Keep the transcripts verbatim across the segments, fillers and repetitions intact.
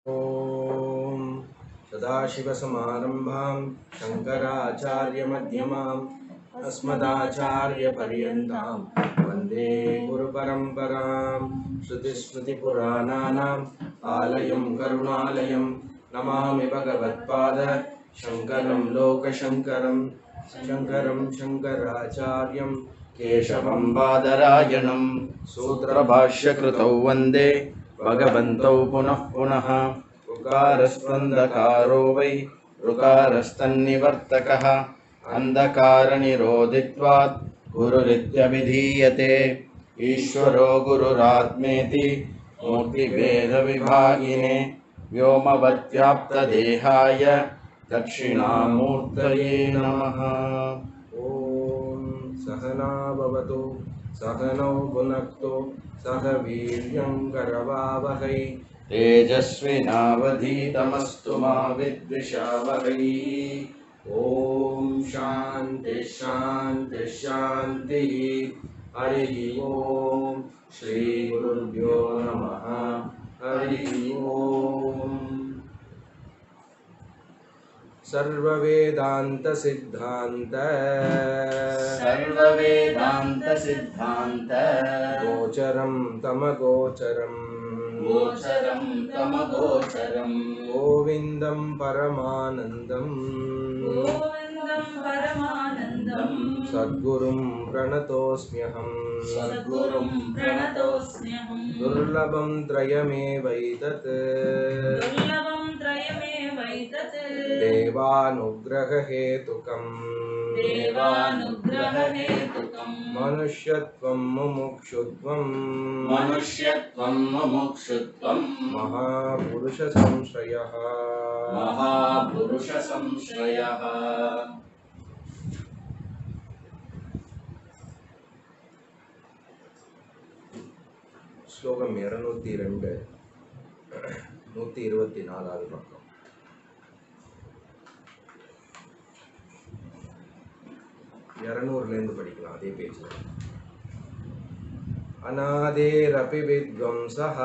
ओम सदाशिवसमारंभां शंकराचार्यमध्यमाम् अस्मदाचार्यपर्यन्तां वन्दे गुरुपरम्परां श्रुतिस्मृतिपुराणानाम् आलयं करुणालयं नमामि भगवत्पाद शंकरं लोकशंकरं शंकरं शंकराचार्यं केशवं बादरायणं सूत्रभाष्यकृतौ वन्दे भगवन्तौ पुनः पुनः ऋकारस्त्वन्धकारो वै ऋकारस्तन्निवर्तकः अन्धकारनिरोधित्वात् गुरुरित्यभिधीयते ईश्वरो गुरुरात्मेति मूर्तिभेदविभागिने व्योमवद्व्याप्तदेहाय दक्षिणामूर्तये नमः। ॐ सहना भवतु सहनौ भुनक्तु सह वीर्यं करवावहै तेजस्विनावधीतमस्तु मा विद्विषावहै। ॐ शान्ति शान्ति शान्तिः। हरिः ॐ श्री गुरुभ्यो नमः। हरिः ॐ सर्ववेदांत सिद्धांत सर्ववेदांत सिद्धांत गोचरं तमगोचरं गोचरं तमगोचरं गोविंदं परमानंदं गोविंदं परमानंदं सद्गुरुं प्रणतोऽस्म्यहम् सद्गुरुं प्रणतोऽस्म्यहं दुर्लभं त्रयमेवैतत् दुर्लभं त्रयमेवैतत् देवानुग्ररहेतुकम् देवानुग्ररहेतुकं मनुष्यत्वं मुमुक्षुत्वं मनुष्यत्वं मुमुक्षुत्वं महापुरुषसंश्रयः महापुरुषसंश्रयः। श्लोकम இருநூற்று இரண்டு நூற்று இருபத்தி நாலாவது பக்கம். இருநூறுலேருந்து படிக்கலாம் அதே பேஜில். अनादेरपि विद्वंसः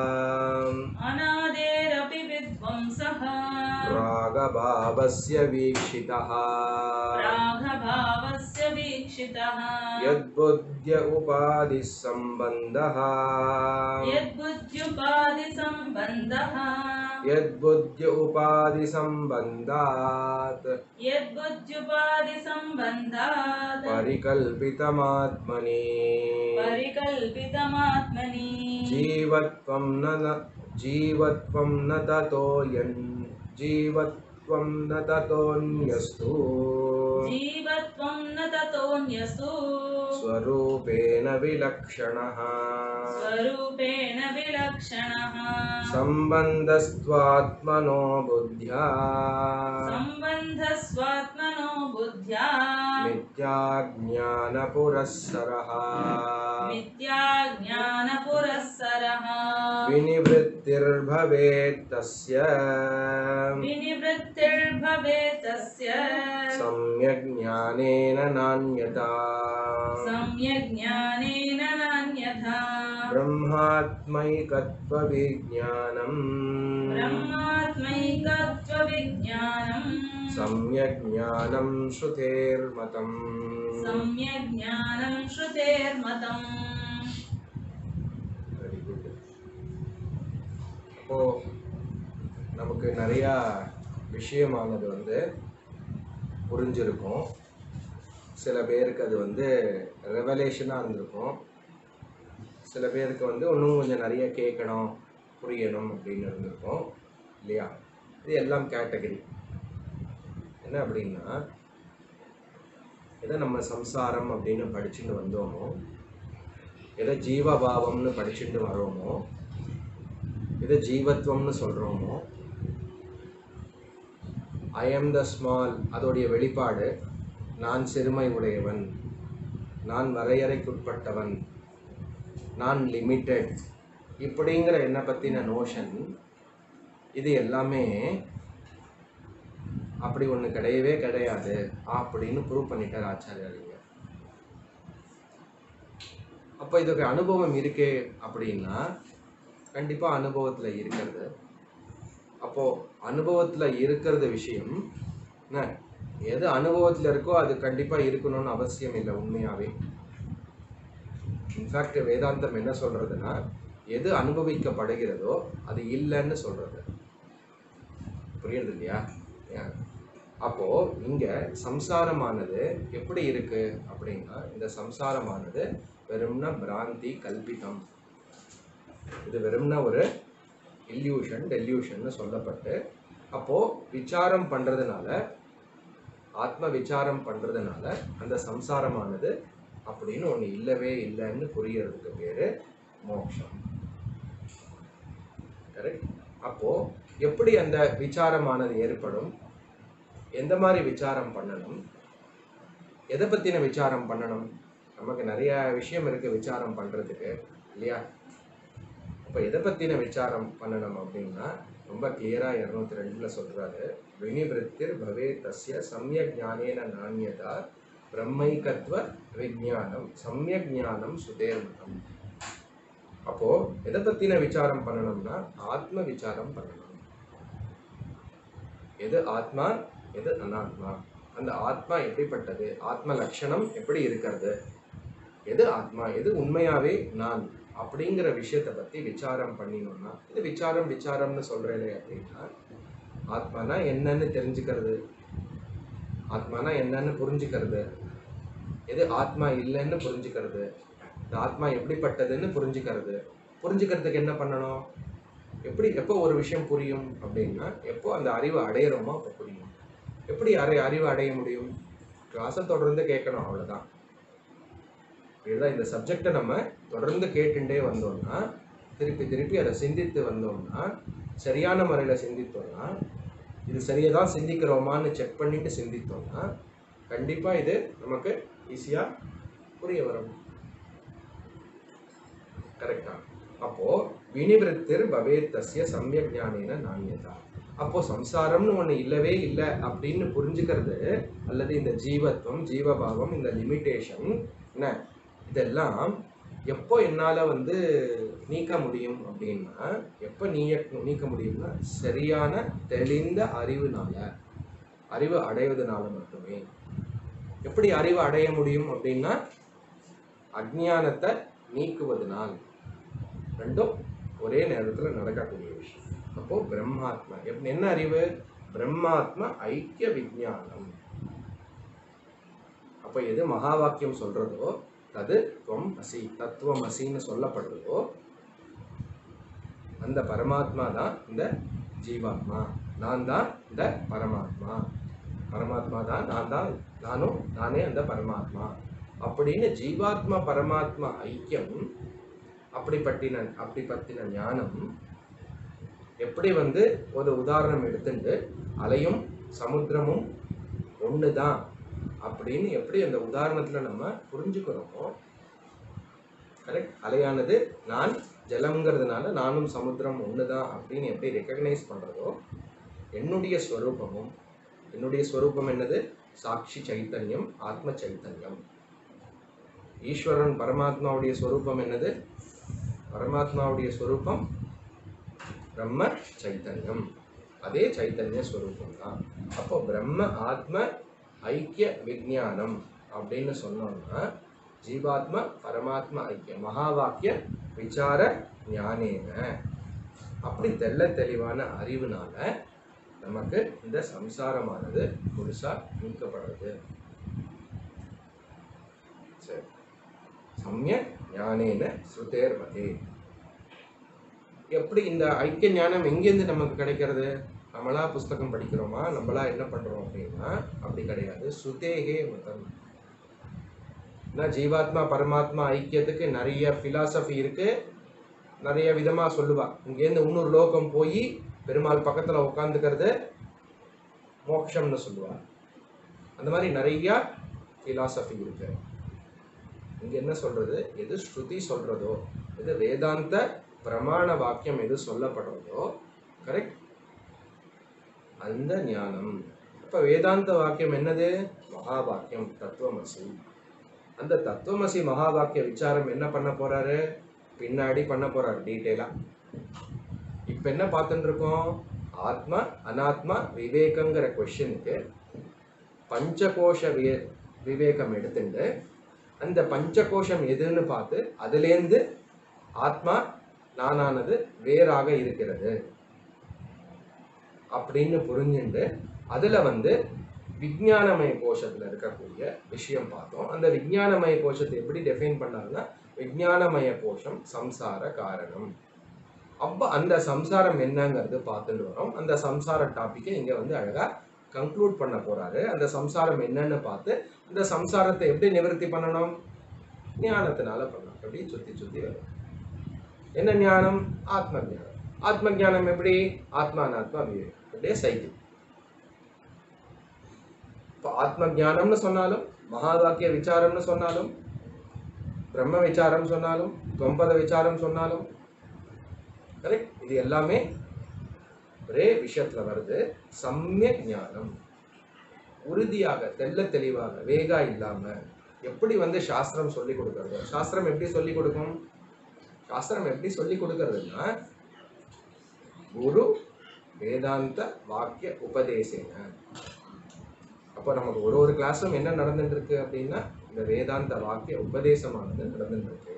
अनादेरपि विद्वंसः रागभावस्य वीक्षितः रागभावस्य वीक्षितः यद्बुद्ध्य उपाधिसम्बन्धः यद्बुद्ध्युपाधिसम्बन्धः यद्बुद्ध्य उपाधिसम्बन्धात् यद्बुद्ध्युपाधिसम्बन्धात् परिकल्पितमात्मनि परिकल्पितमात्मनि जीवत्वं न जीवत्वं न ततो यन् जीवत्वं न ततोऽन्यस्तु जीवत्वं न ततोऽन्यस्तु स्वरूपेण विलक्षणः स्वरूपेण विलक्षणः सम्बन्धस्त्वात्मनो बुद्ध्या सम्बन्धस्वात्मनो बुद्ध्या मिथ्याज्ञानपुरस्सरः मिथ्याज्ञानपुरस्सरः विनिवृत्तिर्भवेत् तस्य विनिवृत्तिर्भवेत् तस्य सम्यक् ज्ञानेन नान्यथा सम्यक् ज्ञानेन नान्यथा ब्रह्मात्मैकत्वविज्ञानम् ब्रह्मात्मैकत्वविज्ञानम् सम्यक् ज्ञानं श्रुतेर्मतम् सम्यक् ज्ञानं श्रुतेर्मतम्। Very good. அப்போ நமக்கு நிறையா விஷயமானது வந்து புரிஞ்சிருக்கும். சில பேருக்கு அது வந்து ரெவலேஷனாக இருந்திருக்கும். சில பேருக்கு வந்து இன்னும் கொஞ்சம் நிறைய கேட்கணும் புரியணும் அப்படின்னு இருந்திருக்கும் இல்லையா. இது எல்லாம் கேட்டகரி. என்ன அப்படின்னா, எதை நம்ம சம்சாரம் அப்படின்னு படிச்சுட்டு வந்தோமோ, எதை ஜீவபாவம்னு படிச்சுட்டு வரோமோ, எதை ஜீவத்வம்னு சொல்கிறோமோ, ஐ எம் த ஸ்மால் அதோடைய வெளிப்பாடு நான் சிறுமை உடையவன், நான் வரையறைக்குட்பட்டவன், நான் லிமிட்டெட் இப்படிங்கிற என்னை பற்றின நோஷன், இது எல்லாமே அப்படி ஒன்று கிடையவே கிடையாது அப்படின்னு ப்ரூவ் பண்ணிட்டார் ஆச்சாரியாரிங்க. அப்போ இதுக்கு அனுபவம் இருக்கே அப்படின்னா கண்டிப்பாக அனுபவத்தில் இருக்கிறது. அப்போ அனுபவத்துல இருக்கிறது விஷயம் என்ன, எது அனுபவத்துல இருக்கோ அது கண்டிப்பா இருக்கணும்னு அவசியம் இல்லை உண்மையாவே. இன்ஃபேக்ட் வேதாந்தம் என்ன சொல்றதுன்னா, எது அனுபவிக்கப்படுகிறதோ அது இல்லைன்னு சொல்றது. புரியுது இல்லையா? அப்போ இங்க சம்சாரமானது எப்படி இருக்கு அப்படின்னா, இந்த சம்சாரமானது வெறும்னா பிராந்தி, கல்பிதம். இது வெறும்னா ஒரு இல்யூஷன், டெல்யூஷன் சொல்லப்பட்டு, அப்போ விசாரம் பண்றதுனால, ஆத்ம விசாரம் பண்றதுனால அந்த சம்சாரமானது அப்படின்னு ஒண்ணு இல்லவே இல்லைன்னு புரியறதுக்கு பேரு மோட்சம். கரெக்ட்? அப்போ எப்படி அந்த விசாரமானது ஏற்படும், எந்த மாதிரி விசாரம் பண்ணணும், எதை பத்தின விசாரம் பண்ணணும்? நமக்கு நிறைய விஷயம் இருக்கு விசாரம் பண்றதுக்கு இல்லையா? அப்ப எதை பத்தின விசாரம் பண்ணணும் அப்படின்னா, ரொம்ப கிளியரா இருநூத்தி ரெண்டுல சொல்றாரு, வினிவிருத்திர் பவே தஸ்ய சம்யக் ஞானேன நான்யதா பிரம்மைகத்வ விஞ்ஞானம் சம்யக் ஞானம் சுதேர்மதம். அப்போ எதை பத்தின விசாரம் பண்ணணும்னா ஆத்ம விசாரம் பண்ணணும். எது ஆத்மா, எது அனாத்மா, அந்த ஆத்மா எப்படிப்பட்டது, ஆத்ம லட்சணம் எப்படி இருக்கிறது, எது ஆத்மா, எது உண்மையாவே நான் அப்படிங்கிற விஷயத்தை பத்தி விசாரம் பண்ணினோம்னா, இது விசாரம் விசாரம்னு சொல்றேன் அப்படின்னா, ஆத்மானா என்னன்னு தெரிஞ்சுக்கிறது, ஆத்மானா என்னன்னு புரிஞ்சுக்கிறது, எது ஆத்மா இல்லைன்னு புரிஞ்சுக்கிறது, இந்த ஆத்மா எப்படிப்பட்டதுன்னு புரிஞ்சுக்கிறது. புரிஞ்சுக்கிறதுக்கு என்ன பண்ணணும், எப்படி எப்போ ஒரு விஷயம் புரியும் அப்படின்னா, எப்போ அந்த அறிவை அடையிறோமோ அப்போ புரியும். எப்படி அறி அறிவை அடைய முடியும், கிளாஸை தொடர்ந்து கேட்கணும், அவ்வளோதான். இதுதான் இந்த சப்ஜெக்டை நம்ம தொடர்ந்து கேட்டுட்டே வந்தோம்னா, திருப்பி திருப்பி அதை சிந்தித்து வந்தோம்னா, சரியான முறையில் சிந்தித்தோம்னா, இது சரியாக தான் சிந்திக்கிறோமான்னு செக் பண்ணிட்டு சிந்தித்தோம்னா, கண்டிப்பாக இது நமக்கு ஈஸியாக புரிய வரும். கரெக்டா? அப்போ வினிவிருத்திர் பவேத் தஸ்ய சம்யக் ஞானேன நான்யதா. அப்போ சம்சாரம்னு ஒண்ணு இல்லவே இல்லை அப்படின்னு புரிஞ்சுக்கிறது, அல்லது இந்த ஜீவத்துவம், ஜீவபாவம், இந்த லிமிட்டேஷன் என்ன, இதெல்லாம் எப்போ என்னால வந்து நீக்க முடியும் அப்படின்னா, எப்போ நீய நீக்க முடியும்னா சரியான தெளிந்த அறிவுனால, அறிவு அடைவதனால மட்டுமே. எப்படி அறிவு அடைய முடியும் அப்படின்னா, அஜ்ஞானத்தை நீக்குவதனால். ரெண்டும் ஒரே நேரத்தில் நடக்கக்கூடிய விஷயம். அப்போ பிரம்மாத்மா என்ன அறிவு, பிரம்மாத்மா ஐக்கிய விஞ்ஞானம். அப்போ எது மகா வாக்கியம் சொல்றதோ, அது துவம் அசி, தத்துவம் அசின்னு சொல்லப்படுறதோ, அந்த பரமாத்மா தான் இந்த ஜீவாத்மா, நான் தான் இந்த பரமாத்மா, பரமாத்மா தான் நான் தான், நானும் நானே அந்த பரமாத்மா அப்படின்னு ஜீவாத்மா பரமாத்மா ஐக்கியம், அப்படிப்பட்டின அப்படி பத்தின ஞானம். எப்படி வந்து ஒரு உதாரணம் எடுத்துட்டு அலையும் சமுத்திரமும் ஒன்று தான் அப்படின்னு எப்படி அந்த உதாரணத்தில் நம்ம புரிஞ்சுக்கிறோமோ, கரெக்ட், அலையானது நான் ஜலம்ங்கிறதுனால நானும் சமுத்திரம் ஒன்று தான் அப்படின்னு எப்படி ரெக்கக்னைஸ் பண்ணுறதோ, என்னுடைய ஸ்வரூபமும், என்னுடைய ஸ்வரூபம் என்னது, சாட்சி சைத்தன்யம், ஆத்ம சைத்தன்யம். ஈஸ்வரன் பரமாத்மாவுடைய ஸ்வரூபம் என்னது, பரமாத்மாவுடைய ஸ்வரூபம் பிரம்ம சைத்தன்யம், அதே சைத்தன்ய ஸ்வரூபம் தான். அப்போ பிரம்ம ஆத்ம ஐக்கிய விஞ்ஞானம் அப்படின்னு சொன்னோம்னா, ஜீவாத்மா பரமாத்மா ஐக்கிய மகா வாக்கிய விசார ஞானேன, அப்படி தெள்ள தெளிவான அறிவுனால நமக்கு இந்த சம்சாரமானது முழுசா நீக்கப்படுறது. சரி, சம்யக் ஞானேன ஸ்ருதேர்மதே. எப்படி இந்த ஐக்கிய ஞானம் எங்கேருந்து நமக்கு கிடைக்கிறது, நம்மளா புஸ்தகம் படிக்கிறோமா, நம்மளா என்ன பண்றோம் அப்படின்னா அப்படி கிடையாது. ஸ்ருதேகே மதம். ஜீவாத்மா பரமாத்மா ஐக்கியத்துக்கு நிறைய பிலாசபி இருக்கு, நிறைய விதமா சொல்லுவா. இங்கேருந்து இன்னொரு லோகம் போய் பெருமாள் பக்கத்துல உட்காந்துக்கிறது மோட்சம்னு சொல்லுவா. அந்த மாதிரி நிறைய பிலாசபி இருக்கு. இங்க என்ன சொல்றது, எது ஸ்ருதி சொல்றதோ, எது வேதாந்த பிரமாண வாக்கியம் எது சொல்லப்படுறதோ, கரெக்ட், அந்த ஞானம். இப்ப வேதாந்த வாக்கியம் என்னது, மகா வாக்கியம் தத்துவமசி. அந்த தத்துவமசி மகா வாக்கிய விசாரம் என்ன பண்ண போறாரு, பின்னாடி பண்ண போறாரு டீட்டெயிலா. இப்ப என்ன பார்த்துட்டு இருக்கோம், ஆத்மா அனாத்மா விவேகங்கிற கொஸ்டினுக்கு பஞ்சகோஷ வி விவேகம் எடுத்துட்டு அந்த பஞ்சகோஷம் எதுன்னு பார்த்து அதுலேருந்து ஆத்மா நானானது வேறாக இருக்கிறது அப்படின்னு புரிஞ்சுட்டு அதுல வந்து விஞ்ஞானமய கோஷத்துல இருக்கக்கூடிய விஷயம் பார்த்தோம். அந்த விஞ்ஞானமய கோஷத்தை எப்படி டிஃபைன் பண்ணாருன்னா விஞ்ஞானமய கோஷம் சம்சார காரணம். அப்ப அந்த சம்சாரம் என்னங்கிறது பார்த்துட்டு வரோம். அந்த சம்சார டாபிக்கை இங்க வந்து அழகா கன்க்ளூட் பண்ண போறாரு. அந்த சம்சாரம் என்னன்னு பார்த்து அந்த சம்சாரத்தை எப்படி நிவர்த்தி பண்ணணும், ஞானத்தினால பண்ணணும். எப்படி சுத்தி சுத்தி வரும். என்ன ஞானம்? ஆத்ம ஞானம். ஆத்ம ஞானம் எப்படி? ஆத்மா அனாத்மா விவேகம். அப்படியே சைக்கிள். இப்போ ஆத்ம ஞானம்னு சொன்னாலும் மகா வாக்கிய விசாரம்னு சொன்னாலும் பிரம்ம விசாரம் சொன்னாலும் தொம்பத விசாரம் சொன்னாலும் கரெக்ட், இது எல்லாமே ஒரே விஷயத்துல வருது. சம்யக் ஞானம் உறுதியாக தெல்ல தெளிவாக வேகா இல்லாம எப்படி வந்து சாஸ்திரம் சொல்லி கொடுக்கறது. சாஸ்திரம் எப்படி சொல்லி கொடுக்கும்? சாஸ்திரம் எப்படி சொல்லி கொடுக்கறதுன்னா குரு வேதாந்த வாக்கிய உபதேசேன. அப்போ நமக்கு ஒரு ஒரு கிளாஸும் என்ன நடந்துட்டு இருக்கு அப்படின்னா இந்த வேதாந்த வாக்கிய உபதேசமானது நடந்துட்டு இருக்கு.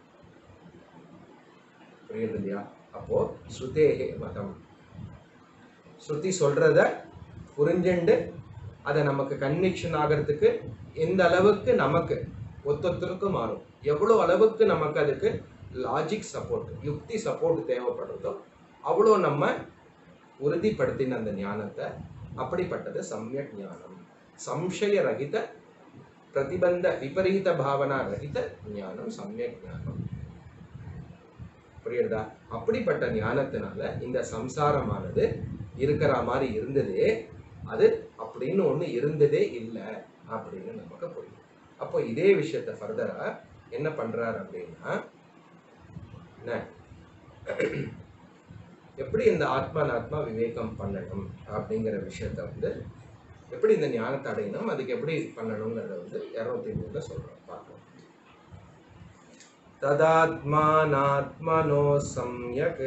புரியுது இல்லையா? அப்போ ஸ்ருதேகே மதம், ஸ்ருதி சொல்றத புரிஞ்சுண்டு அதை நமக்கு கன்விக்ஷன் ஆகிறதுக்கு எந்த அளவுக்கு நமக்கு ஒத்தொத்தருக்கு மாறும், எவ்வளோ அளவுக்கு நமக்கு அதுக்கு லாஜிக் சப்போர்ட் யுக்தி சப்போர்ட் தேவைப்படுறதோ அவ்வளோ நம்ம உறுதிப்படுத்தின அந்த ஞானத்தை. அப்படிப்பட்டது சம்யக் ஞானம். சம்சய ரகித பிரதிபந்த விபரீத பாவனா ரகித ஞானம் சம்யக் ஞானம். புரியுறதா? அப்படிப்பட்ட ஞானத்தினால இந்த சம்சாரமானது இருக்கிற மாதிரி இருந்ததே அது அப்படின்னு ஒண்ணு இருந்ததே இல்லை அப்படின்னு நமக்கு புரியும். அப்போ இதே விஷயத்த ஃபர்தரா என்ன பண்றாரு அப்படின்னா என்ன எப்படி இந்த ஆத்மா நாத்மா விவேகம் பண்ணணும் அப்படிங்கிற விஷயத்த வந்து எப்படி இந்த ஞானத்தை அடையணும், அதுக்கு எப்படி பண்ணணுங்கிறத வந்து இருநூத்தி மூணுல சொல்றோம். பார்ப்போம். ததாத்மானாத்மனோ சம்யக்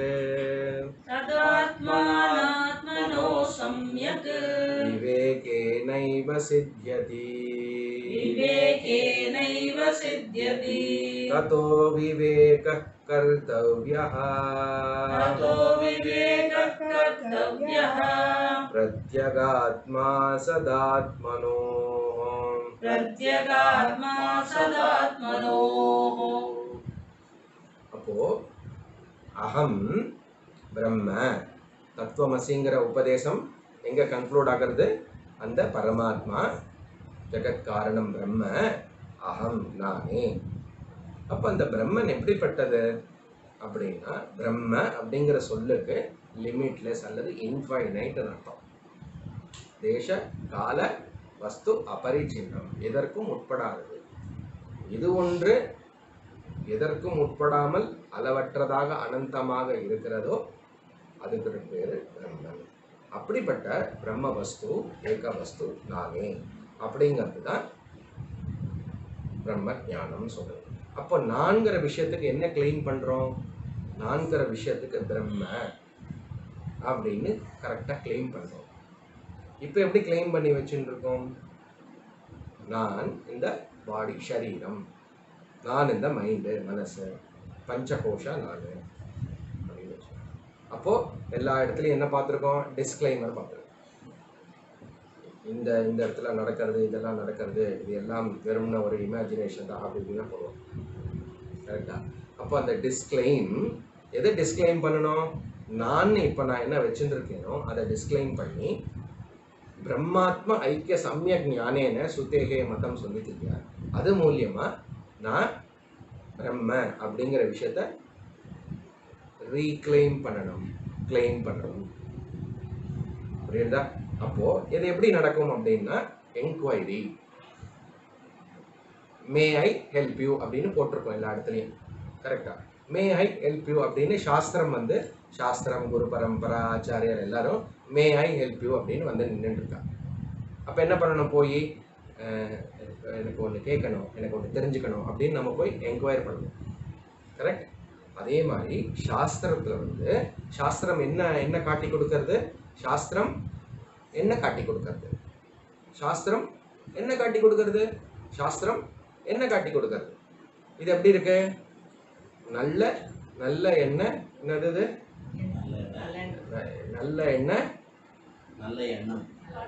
तदात्मानात्मनो सम्यक् விவேகேனைவ சித்யதி विवेकेनैव सिद्ध्यति ததோ விவேகः கர்த்தவ்யः ततो विवेकः कर्तव्यः பிரத்யகாத்மா சதாத்மனோ. प्रत्यगात्मा सदात्मनोः. அப்போ அகம் பிரம்ம தத்துவமசிங்கிற உபதேசம் எங்க கன்க்ளூட் ஆகிறது? அந்த பரமாத்மா ஜெகத் காரணம் பிரம்ம அகம் நானே. அப்ப அந்த பிரம்மன் எப்படிப்பட்டது அப்படின்னா பிரம்ம அப்படிங்கிற சொல்லுக்கு லிமிட்லெஸ் அல்லது இன்ஃபைனைட் அர்த்தம். தேச கால வஸ்து அபரிச்சின்னம், எதற்கும் உட்படாதது. இது ஒன்று எதற்கும் உட்படாமல் அளவற்றதாக அனந்தமாக இருக்கிறதோ அதுக்கு பேரு பிரம்மன். அப்படிப்பட்ட பிரம்ம வஸ்து ஏக வஸ்து நானே அப்படிங்கிறது தான் பிரம்ம ஞானம் சொல்றது. அப்போ நான்கிற விஷயத்துக்கு என்ன கிளைம் பண்றோம்? நான்கிற விஷயத்துக்கு பிரம்ம அப்படின்னு கரெக்டா கிளைம் பண்றோம். இப்போ எப்படி கிளைம் பண்ணி வச்சுட்டு இருக்கோம்? நான் இந்த பாடி சரீரம், நான் இந்த மைண்டு மனசு, பஞ்சகோஷா நான் அப்படின்னு வச்சு. அப்போ எல்லா இடத்துலையும் என்ன பார்த்துருக்கோம்? டிஸ்க்ளைமர் பார்த்துருக்கோம். இந்த இந்த இடத்துல நடக்கிறது, இதெல்லாம் நடக்கிறது, இது எல்லாம் வெறும்னா ஒரு இமேஜினேஷன் தான் அப்படி இப்படின்னா போடுவோம். கரெக்டா? அப்போ அந்த டிஸ்க்ளைம் எதை டிஸ்க்ளைம் பண்ணணும்? நான் இப்போ நான் என்ன வச்சுட்டு இருக்கேனோ அதை டிஸ்க்ளைம் பண்ணி பிரம்மாத்ம ஐக்கிய சம்யக் ஞானேன சுத்தேகே மதம் சொல்லிட்டு அது மூலியமா நான் பிரம்ம அப்படிங்கிற விஷயத்த ரீக்ளைம் பண்ணணும், கிளைம் பண்ணணும். புரியுதா? அப்போ இது எப்படி நடக்கும் அப்படின்னா enquiry, may I help you அப்படின்னு போட்டிருக்கோம் எல்லா இடத்துலையும். கரெக்டா? மே ஐ ஹெல்ப் யூ அப்படின்னு சாஸ்திரம் வந்து சாஸ்திரம் குரு பரம்பரா ஆச்சாரியர் எல்லாரும் மே ஐ ஹெல்ப் யூ அப்படின்னு வந்து நின்றுட்டு இருக்காங்க. அப்போ என்ன பண்ணணும்? போய் எனக்கு ஒன்று கேட்கணும், எனக்கு ஒன்று தெரிஞ்சுக்கணும் அப்படின்னு நம்ம போய் என்கொயர் பண்ணணும். கரெக்ட்? அதே மாதிரி சாஸ்திரத்துல வந்து சாஸ்திரம் என்ன என்ன காட்டி கொடுக்கறது, சாஸ்திரம் என்ன காட்டி கொடுக்கறது, சாஸ்திரம் என்ன காட்டி கொடுக்கறது, சாஸ்திரம் என்ன காட்டி கொடுக்கறது. இது எப்படி இருக்கு? நல்ல நல்ல எண்ணெய், என்னது நல்ல எண்ணெய், நல்ல எண்ணம்.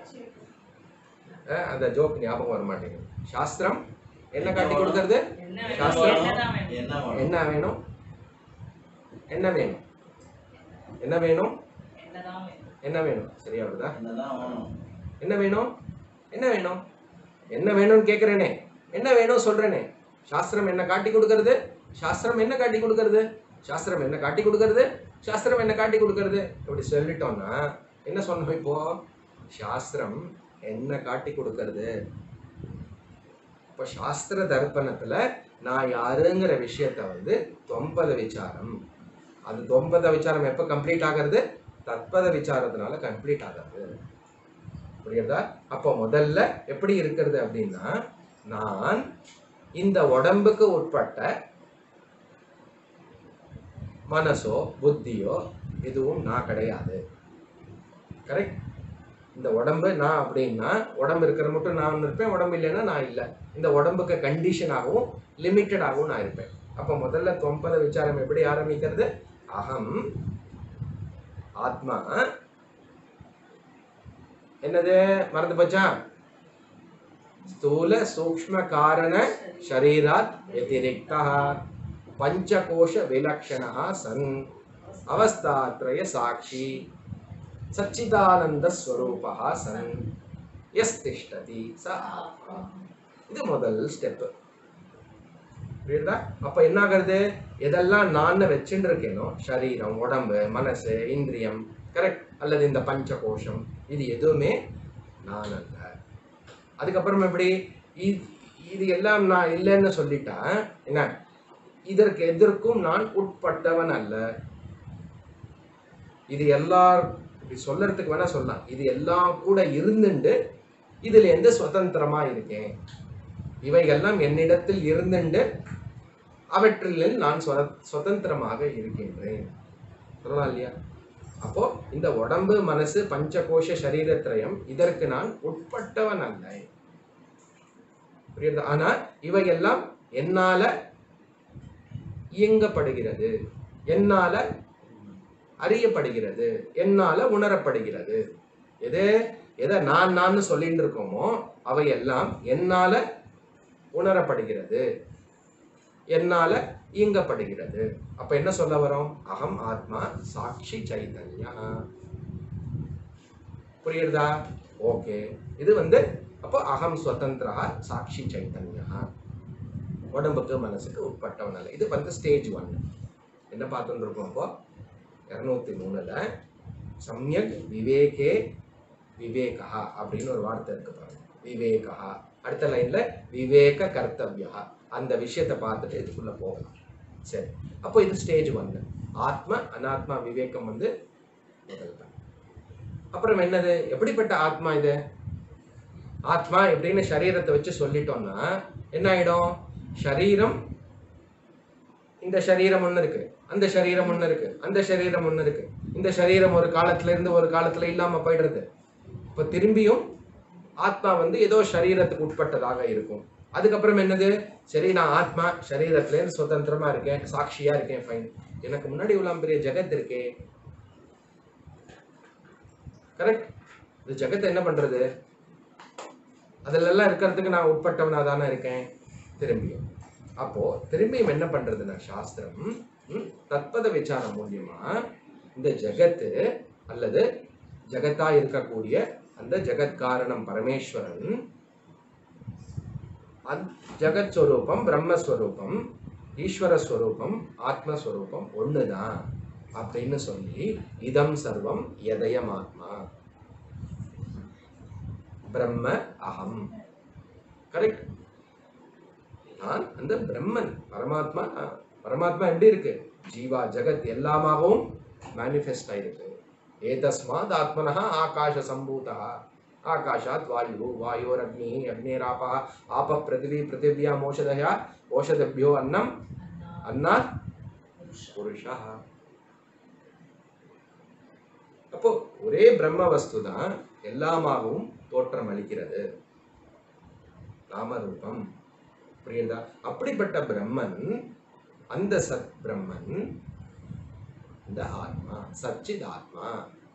அஹ் அந்த ஜோக் ஞாபகம் வர மாட்டேங்குது. சாஸ்திரம் என்ன காட்டி கொடுக்கறது, சாஸ்திரம் என்ன வேணும், என்ன வேணும், என்ன வேணும், என்ன வேணும், சரியா வருதா? என்ன வேணும், என்ன வேணும், என்ன வேணும்னு கேட்கிறேனே, என்ன வேணும் சொல்றேனே. சாஸ்திரம் என்ன காட்டி கொடுக்கறது, சாஸ்திரம் என்ன காட்டி கொடுக்கறது, சாஸ்திரம் என்ன காட்டி கொடுக்கறது, சாஸ்திரம் என்ன காட்டி கொடுக்கறது. இப்படி சொல்லிட்டோம்னா என்ன சொன்னோம்? இப்போ சாஸ்திரம் என்ன காட்டி கொடுக்கறது. இப்போ சாஸ்திர தர்ப்பணத்துல நான் யாருங்கிற விஷயத்த வந்து தொம்பத விசாரம், அது தொம்பத விசாரம் எப்ப கம்ப்ளீட் ஆகிறது? தத்பத விசாரத்தினால கம்ப்ளீட் ஆகிறது. புரியுதா? அப்போ முதல்ல எப்படி இருக்கிறது அப்படின்னா, நான் இந்த உடம்புக்கு உட்பட்ட மனசோ புத்தியோ எதுவும் நான் கிடையாது. கரெக்ட்? இந்த உடம்பு நான் அப்படின்னா, உடம்பு இருக்கிற மட்டும் நான் இருப்பேன், உடம்பு இல்லைன்னா நான் இல்லை. இந்த உடம்புக்கு கண்டிஷனாகவும் லிமிட்டடாகவும் நான் இருப்பேன். அப்போ முதல்ல தொம்பத விசாரம் எப்படி ஆரம்பிக்கிறது? அகம் ஆத்மா என்னது மறந்து போச்சா? ஸ்தூல சூக்ஷ்ம காரண ஷரீராத் வத்திரிக்தா பஞ்சகோஷ விலக்ஷணா சன் அவஸ்தாத்ரய சாட்சி சச்சிதானந்த ஸ்வரூபா சன் யஸ் திஷ்டதி ச ஆத்மா. இது முதல் ஸ்டெப். புரியுதா? அப்ப என்ன ஆகுறது? எதெல்லாம் நான் வச்சுட்டு இருக்கேனோ, சரீரம், உடம்பு, மனசு, இந்திரியம், கரெக்ட், அல்லது இந்த பஞ்ச கோஷம், இது எதுவுமே நான் அல்ல. அதுக்கப்புறம் எப்படி இது எல்லாம் நான் இல்லைன்னு சொல்லிட்டா என்ன? இதற்கு எதற்கும் நான் உட்பட்டவன் அல்ல. இது எல்லார் இப்படி சொல்லறதுக்கு வேணா சொல்லலாம். இது எல்லாம் கூட இருந்துண்டு இதுல எந்த சுதந்திரமா இருக்கேன். இவைகள்லாம் என்னிடத்தில் இருந்துண்டு அவற்றில் நான் சுதந்திரமாக இருக்கின்றேன். சொல்லலாம் இல்லையா? அப்போ இந்த உடம்பு, மனசு, பஞ்சகோஷ சரீரத்திரயம் இதற்கு நான் உட்பட்டவன் அல்ல. புரியுது? ஆனா இவையெல்லாம் என்னால இயங்கப்படுகிறது, என்னால அறியப்படுகிறது, என்னால உணரப்படுகிறது. எது எதை நான் நான் சொல்லிட்டு இருக்கோமோ அவையெல்லாம் என்னால உணரப்படுகிறது, என்னால இயங்கப்படுகிறது. அப்ப என்ன சொல்ல வரோம்? அகம் ஆத்மா சாட்சி சைதன்யா. புரியுதா? ஓகே. இது வந்து அப்போ அகம் சுதந்திரா சாட்சி சைதன்யா, உடம்புக்கு மனசுக்கு உட்பட்டவன் அல்ல. இது வந்து ஸ்டேஜ் ஒன். என்ன பார்த்துட்டு இருக்கோம்? அப்போ இருநூத்தி மூணுல சம்யக் விவேகே விவேகா அப்படின்னு ஒரு வார்த்தை இருக்கு பாருங்க. விவேகா. அடுத்த லைன்ல விவேக கர்த்தவ்யா. அந்த விஷயத்தை பார்த்துட்டு இதுக்குள்ள போகலாம். சரி, அப்போ இது ஸ்டேஜ் ஒன்னு. ஆத்ம அனாத்மா விவேகம் வந்து முதல். அப்புறம் என்னது? எப்படிப்பட்ட ஆத்மா இது? ஆத்மா எப்படின்னு சரீரத்தை வச்சு சொல்லிட்டோம்னா என்ன ஆயிடும்? சரீரம், இந்த சரீரம் ஒண்ணு இருக்கு, அந்த சரீரம் ஒண்ணு இருக்கு, அந்த சரீரம் ஒண்ணு இருக்கு. இந்த சரீரம் ஒரு காலத்துல இருந்து ஒரு காலத்துல இல்லாம போயிடுறது. இப்ப திரும்பியும் ஆத்மா வந்து ஏதோ சரீரத்துக்கு உட்பட்டதாக இருக்கும். அதுக்கப்புறம் என்னது? சரி, நான் ஆத்மா சரீரத்துல இருந்து சுதந்திரமா இருக்கேன், சாட்சியா இருக்கேன், ஃபைன். எனக்கு முன்னாடி இவ்வளவு பெரிய ஜெகத் இருக்கே, கரெக்ட்? இந்த ஜெகத்தை என்ன பண்றது? அதுல எல்லாம் இருக்கிறதுக்கு நான் உட்பட்டவனா தானே இருக்கேன். திரும்பியும் அப்போ திரும்பியும் என்ன பண்றதுன்னா சாஸ்திரம் தத்பத விசாரம் மூலியமா இந்த ஜெகத்து அல்லது ஜெகத்தா இருக்கக்கூடிய அந்த ஜெகத் காரணம் பரமேஸ்வரன், ஜெகத் ஸ்வரூபம், பிரம்மஸ்வரூபம், ஈஸ்வரஸ்வரூபம், ஆத்மஸ்வரூபம் ஒண்ணுதான் அப்படின்னு சொல்லி இதம் சர்வம் யதயம் ஆத்மா பிரம்ம அகம். கரெக்ட்? நான் அந்த பிரம்மன், பரமாத்மா. பரமாத்மா எப்படி இருக்கு? ஜீவா ஜெகத் எல்லாமாகவும் மேனிஃபெஸ்ட் ஆயிருக்கு. ஏதஸ்மாத் ஆத்மனஹ ஆகாஷ சம்பூதா. ஆகாஷாத் வாயு, வாயோர் அக்னி, அக்னேராபா, ஆப பிருத்திவி, பிருத்திவியாம் ஓஷதயா, ஓஷதபியோ அன்னம், அன்னாத் புருஷா. அப்போ ஒரே பிரம்ம வஸ்து தான் எல்லாமாகவும் தோற்றம் அளிக்கிறது, நாமரூபம். புரியுதா? அப்படிப்பட்ட பிரம்மன், அந்த சத் பிரம்மன் இந்த ஆத்மா, சச்சித் ஆத்மா,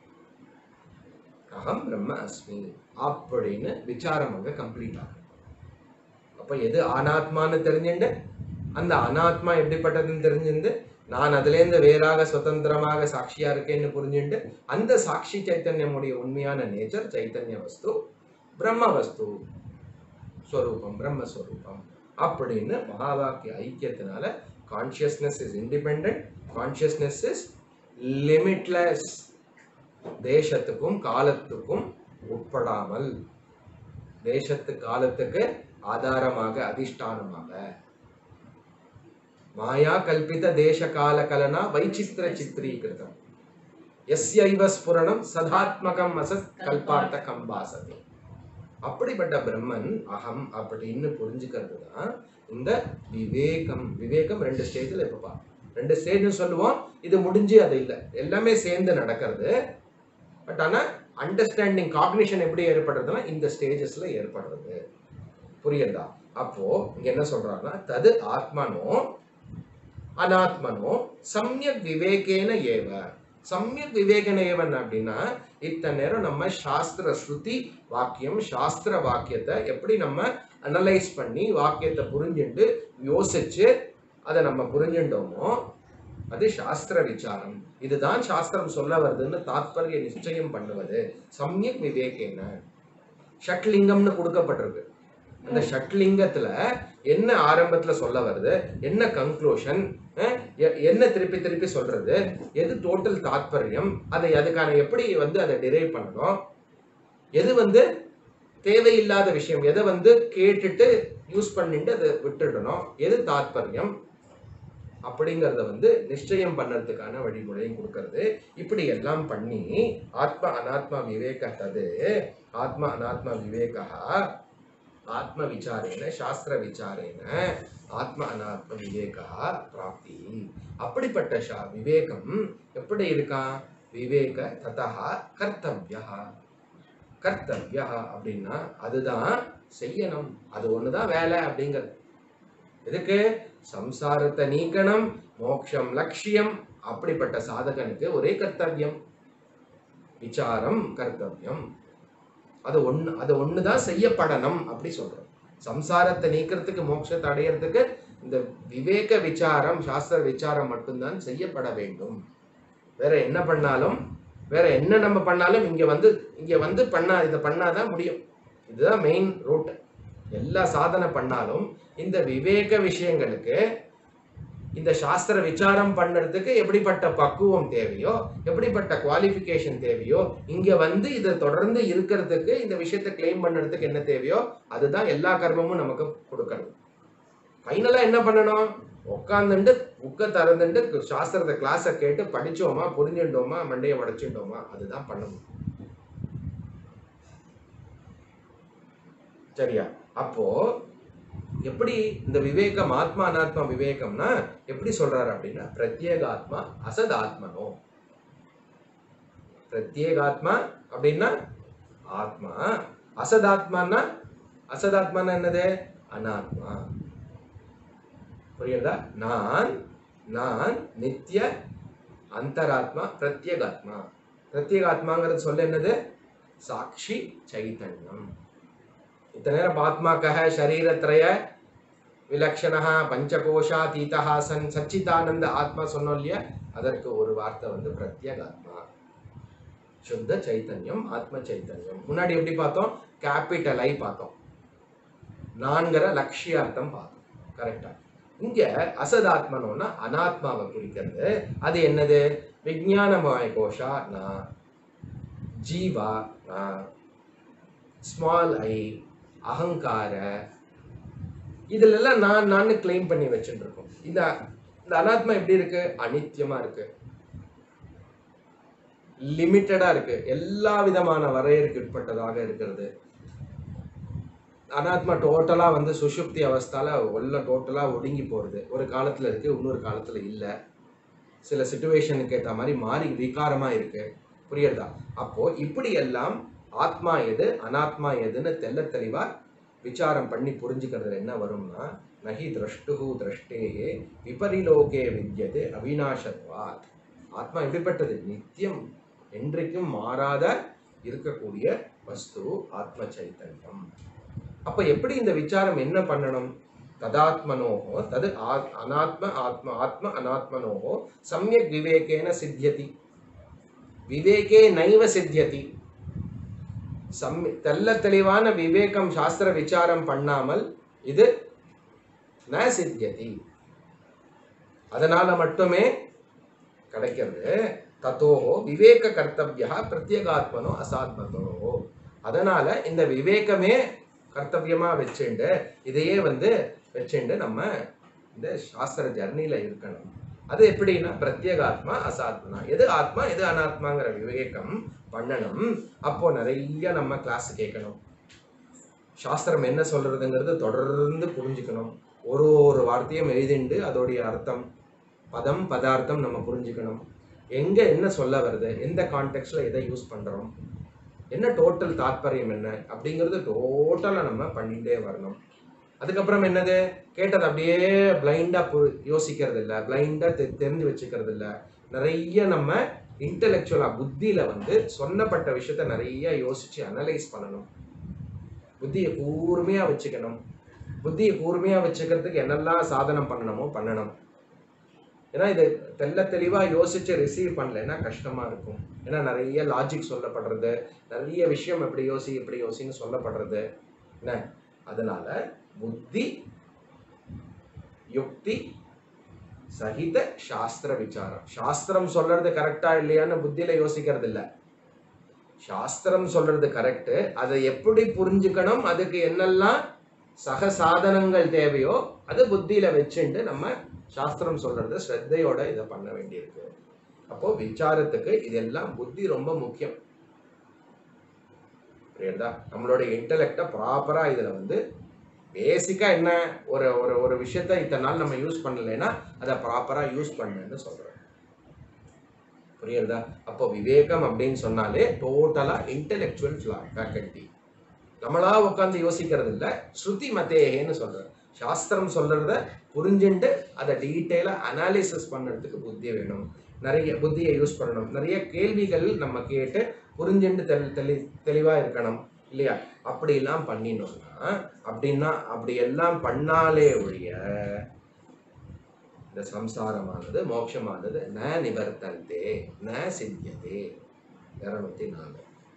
அகம் பிரம்ம அஸ்மி அப்படின்னு விசாரம் அங்க கம்ப்ளீட் ஆகும். அப்ப எது அனாத்மான்னு தெரிஞ்சுண்டு, அந்த அனாத்மா எப்படிப்பட்டதுன்னு தெரிஞ்சுண்டு, நான் அதுலேருந்து வேறாக சுதந்திரமாக சாட்சியா இருக்கேன்னு புரிஞ்சுண்டு, அந்த சாட்சி சைத்தன்யமுடைய உண்மையான நேச்சர் சைத்தன்ய வஸ்து, பிரம்ம வஸ்து, ஸ்வரூபம், பிரம்மஸ்வரூபம் அப்படின்னு மகா வாக்கிய ஐக்கியத்தினால consciousness is independent, consciousness is limitless, தேசத்துக்கும் காலத்துக்கும் உட்படாமல், தேசத்து காலத்துக்கு ஆதாரமாக அதிஷ்டானமாக, மாயா கல்பித தேச கால கலனா வைச்சித்திர சித்திரீகிருதம் யஸ்யைவ ஸ்புரணம் சதாத்மகம் அசத் கல்பார்த்தகம் பாசதி. அப்படிப்பட்ட பிரம்மன் அகம் அப்படின்னு புரிஞ்சுக்கிறது தான் இந்த விவேகம். விவேகம் ரெண்டு ஸ்டேஜில் இப்ப பா ரெண்டு ஸ்டேஜ் சொல்லுவோம், இது முடிஞ்சு அது இல்லை, எல்லாமே சேர்ந்து நடக்கிறது. பட் ஆனால் அண்டர்ஸ்டாண்டிங் காக்னிஷன் எப்படி ஏற்படுறதுன்னா இந்த ஸ்டேஜஸ்ல ஏற்படுறது. புரியுதா? அப்போ இங்க என்ன சொல்றாங்கன்னா, தது ஆத்மனோ அனாத்மனோ சம்யக் விவேகேன ஏவ. சம்யக் விவேகன ஏவன் அப்படின்னா, இத்தனை நேரம் நம்ம சாஸ்திர ஸ்ருதி வாக்கியம், சாஸ்திர வாக்கியத்தை எப்படி நம்ம அனலைஸ் பண்ணி வாக்கியத்தை புரிஞ்சுட்டு யோசிச்சு அதை நம்ம புரிஞ்சுட்டோமோ அது சாஸ்திர விசாரம். இதுதான் சாஸ்திரம் சொல்ல வருதுன்னு தாத்பரிய நிச்சயம் பண்ணுவது. சம்யக் விவேகேன ஷட்லிங்கம்னு கொடுக்கப்பட்டிருக்கு. அந்த ஷட்லிங்கத்துல என்ன ஆரம்பத்துல சொல்ல வருது, என்ன கன்க்ளூஷன், என்ன திருப்பி திருப்பி சொல்றது, எது டோட்டல் தாத்பரியம், அதை அதுக்கான எப்படி வந்து அதை டிரைவ் பண்ணணும், எது வந்து தேவையில்லாத விஷயம், எதை வந்து கேட்டுட்டு யூஸ் பண்ணிட்டு அதை விட்டுடணும், எது தாத்பரியம் அப்படிங்கறத வந்து நிச்சயம் பண்ணறதுக்கான வழிமுறையும் கொடுக்கறது. இப்படி எல்லாம் பண்ணி ஆத்ம அனாத்மா விவேகத்தது, ஆத்ம அனாத்மா விவேகா ஆத்ம விசாரேன சாஸ்திர விசாரேன ஆத்ம அனாத்ம விவேகா பிராப்தி. அப்படிப்பட்ட ஷா விவேகம் எப்படி இருக்கா? விவேக ததா கர்த்தவ்யா. கர்த்தவ்யா அப்படின்னா அதுதான் செய்யணும், அது ஒண்ணுதான் வேலை அப்படிங்கிறது. எதுக்கு? சம்சாரத்தை நீக்கணும், மோட்சம் லட்சியம். அப்படிப்பட்ட சாதகனுக்கு ஒரே கர்த்தவியம், விசாரம் கர்த்தவியம். அது ஒண்ணு, அது ஒண்ணுதான் செய்யப்படணும் அப்படி சொல்றோம். சம்சாரத்தை நீக்கிறதுக்கு, மோட்சத்தை அடையிறதுக்கு இந்த விவேக விசாரம், சாஸ்திர விசாரம் மட்டும்தான் செய்யப்பட வேண்டும். வேற என்ன பண்ணாலும், வேற என்ன நம்ம பண்ணாலும் இங்க வந்து இங்க வந்து பண்ணா இதை பண்ணாதான் முடியும். இதுதான் மெயின் ரூட். எல்லா சாதனை பண்ணாலும் இந்த விவேக விஷயங்களுக்கு, இந்த சாஸ்திர விசாரம் பண்ணுறதுக்கு எப்படிப்பட்ட பக்குவம் தேவையோ, எப்படிப்பட்ட குவாலிஃபிகேஷன் தேவையோ, இங்க வந்து இதை தொடர்ந்து இருக்கிறதுக்கு, இந்த விஷயத்தை கிளைம் பண்ணுறதுக்கு என்ன தேவையோ அதுதான் எல்லா கர்மமும் நமக்கு கொடுக்கறது. ஃபைனலா என்ன பண்ணணும்? உட்காந்துட்டு புக்கை திறந்துட்டு சாஸ்திரத்தை கிளாஸை கேட்டு படிச்சோமா, புரிஞ்சுட்டோமா, மண்டையை உடைச்சுட்டோமா, அதுதான் பண்ணணும். சரியா? அப்போ எப்படி இந்த விவேகம், ஆத்மா அனாத்மா விவேகம்னா எப்படி சொல்றாரு அப்படின்னா, பிரத்யேகாத்மா அசதாத்மனோ. பிரத்யேகாத்மா அப்படின்னா ஆத்மா, அசதாத்மான்னா, அசதாத்மான்னா என்னது? அனாத்மா. புரியுதா? நான் நான் நித்திய அந்தராத்மா, பிரத்யேகாத்மா. பிரத்யேகாத்மாங்கிறது சொல்ல என்னது? சாட்சி சைத்தன்யம். இத்தனை நேரம் ஆத்மாக்கः சரீரத்ரய விலக்ஷணः பஞ்சகோஷாதீதः சன் சச்சிதானந்த ஆத்மா சொன்னோம் இல்லையா? அதற்கு ஒரு வார்த்தை வந்து பிரத்யேகாத்மா, சுத்த சைத்தன்யம், ஆத்ம சைத்தன்யம். முன்னாடி எப்படி பார்த்தோம்? கேபிட்டல் ஐ பார்த்தோம், நான்கிற லட்சியார்த்தம் பார்த்தோம். கரெக்டா? இங்க அசதாத்மனோன்னா அனாத்மாவை குறிக்கிறது. அது என்னது? விஞ்ஞானமய கோஷா நான், ஜீவா நான், ஸ்மால் ஐ, அகங்கார, இதுல எல்லாம் நான் நான் கிளைம் பண்ணி வச்சுட்டு இருக்கோம். இந்த இந்த அனாத்மா எப்படி இருக்கு? அனித்தியமா இருக்கு, லிமிட்டடா இருக்கு, எல்லா விதமான வரையறுக்கு உட்பட்டதாக இருக்கிறது. அனாத்மா டோட்டலா வந்து சுஷுப்தி அவஸ்தால உள்ள டோட்டலா ஒடுங்கி போறது. ஒரு காலத்துல இருக்கு, இன்னொரு காலத்துல இல்லை. சில சிச்சுவேஷனுக்கு ஏற்ற மாதிரி மாறி விகாரமா இருக்கு. புரியுறதா? அப்போ இப்படி எல்லாம் ஆத்மா எது அனாத்மா எதுன்னு தெல்ல தெளிவா விசாரம் பண்ணி புரிஞ்சுக்கிறதுல என்ன வரும்னா, நகி திரஷ்டுஹு திரஷ்டேஹே விபரிலோகே வித்யதே அவிநாசத்வாத். ஆத்மா எப்படிப்பட்டது? நித்தியம், என்றைக்கும் மாறாத இருக்கக்கூடிய வஸ்து ஆத்ம சைத்தன்யம். அப்ப எப்படி இந்த விசாரம் என்ன பண்ணணும்? ததாத்மனோஹோ தது அனாத்ம ஆத்ம ஆத்ம அனாத்மனோஹோ சம்யக் விவேகேன சித்தியதி. விவேகே நைவ சித்தியதி. சம் தெல்ல தெளிவான விவேகம் சாஸ்திர விசாரம் பண்ணாமல் இது ந சித்தியதி. அதனால மட்டுமே கிடைக்கிறது. தத்தோஹோ விவேக கர்த்தவ்யா பிரத்யேகாத்மனோ அசாத்மனோ. அதனால இந்த விவேகமே கர்த்தவியமா வச்சுண்டு இதையே வந்து வச்சுண்டு நம்ம இந்த சாஸ்திர ஜர்னில இருக்கணும். அது எப்படின்னா பிரத்யேகாத்மா அசாத்மனா, எது ஆத்மா எது அனாத்மாங்கிற விவேகம் பண்ணணும். அப்போ நிறைய நம்ம கிளாஸ் கேட்கணும். சாஸ்திரம் என்ன சொல்றதுங்கிறது தொடர்ந்து புரிஞ்சுக்கணும். ஒரு ஒரு வார்த்தையும் எழுதிண்டு அதோடைய அர்த்தம் பதம் பதார்த்தம் நம்ம புரிஞ்சுக்கணும். எங்க என்ன சொல்ல வருது, எந்த கான்டெக்ட்ல எதை யூஸ் பண்றோம், என்ன டோட்டல் தாத்பரியம் என்ன அப்படிங்கிறது டோட்டலா நம்ம பண்ணிட்டே வரணும். அதுக்கப்புறம் என்னது, கேட்டது அப்படியே பிளைண்டா யோசிக்கிறது இல்லை, பிளைண்டா தெரிஞ்சு வச்சுக்கிறது இல்லை. நிறைய நம்ம இன்டெலெக்சுவலா புத்தியில வந்து சொன்னப்பட்ட விஷயத்த நிறைய யோசிச்சு அனலைஸ் பண்ணணும். புத்தியை கூர்மையா வச்சுக்கணும். புத்தியை கூர்மையா வச்சுக்கிறதுக்கு என்னெல்லாம் சாதனம் பண்ணணுமோ பண்ணணும். ஏன்னா இது தெல்ல தெளிவா யோசிச்சு ரிசீவ் பண்ணலைன்னா கஷ்டமா இருக்கும். ஏன்னா நிறைய லாஜிக் சொல்லப்படுறது, நிறைய விஷயம் எப்படி யோசி எப்படி யோசின்னு சொல்லப்படுறது என்ன. அதனால புத்தி யுக்தி சகித சாஸ்திர விசாரம். சாஸ்திரம் சொல்றது கரெக்டா இல்லையான்னு புத்தியில யோசிக்கிறது இல்லை. சாஸ்திரம் சொல்றது கரெக்ட், அதை எப்படி புரிஞ்சுக்கணும், அதுக்கு என்னெல்லாம் சக சாதனங்கள் தேவையோ அது புத்தியில வச்சுட்டு நம்ம சாஸ்திரம் சொல்றது ஸ்ரத்தையோட இதை பண்ண வேண்டியிருக்கு. அப்போ விசாரத்துக்கு இதெல்லாம் புத்தி ரொம்ப முக்கியம். புரியுதா? நம்மளோட இன்டெலெக்டை ப்ராப்பரா இதுல வந்து பேசிக்கா என்ன ஒரு ஒரு ஒரு விஷயத்த இத்தனை நாள் நம்ம யூஸ் பண்ணலைன்னா அதை ப்ராப்பரா யூஸ் பண்ணுன்னு சொல்றேன். புரியுதா? அப்போ விவேகம் அப்படின்னு சொன்னாலே டோட்டலா இன்டெலெக்சுவல் ஃபேக்கல்டி. நம்மளா உட்காந்து யோசிக்கிறது இல்லை, ஸ்ருதி மதேன்னு சொல்றேன். சாஸ்திரம் சொல்றத புரிஞ்சுட்டு அதை டீட்டெயிலா அனாலிசிஸ் பண்ணுறதுக்கு புத்தி வேணும். நிறைய புத்தியை யூஸ் பண்ணணும். நிறைய கேள்விகள் நம்ம கேட்டு புரிஞ்சுட்டு தெளி தெளி தெளிவா இருக்கணும் இல்லையா? அப்படிலாம் பண்ணினோம்னா அப்படின்னா அப்படி எல்லாம் பண்ணாலே ஒழிய இந்த சம்சாரமானது மோட்சமானது ந நிவர்த்தந்தே ந சித்தியதே. இருநூத்தி நாலு.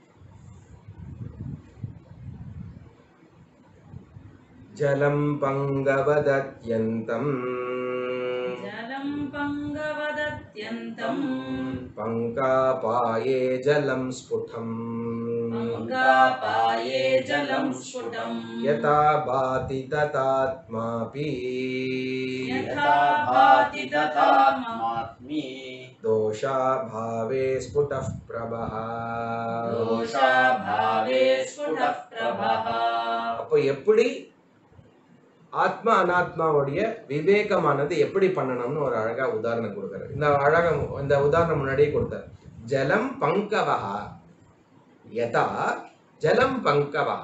ஜலம் பங்கவதத்யந்தம் ஜலம் பங்கவதத்யந்தம் பங்காபாயே ஜலம் ஸ்புடம் பங்காபாயே ஜலம் ஸ்புடம் யதா பாதி ததாத்மாபி யதா பாதி ததாத்மாபி தோஷா பாவே ஸ்புடః பிரபஹ தோஷா பாவே ஸ்புடః பிரபஹ. அப்போ எப்படி ஆத்மா அனாத்மாவுடைய விவேகமானது எப்படி பண்ணணும்னு ஒரு அழகா உதாரணம் கொடுக்கிறார். இந்த அழகா இந்த உதாரணம் முன்னாடியே கொடுத்தார். ஜலம் பங்கவஹ யதா ஜலம் பங்கவஹ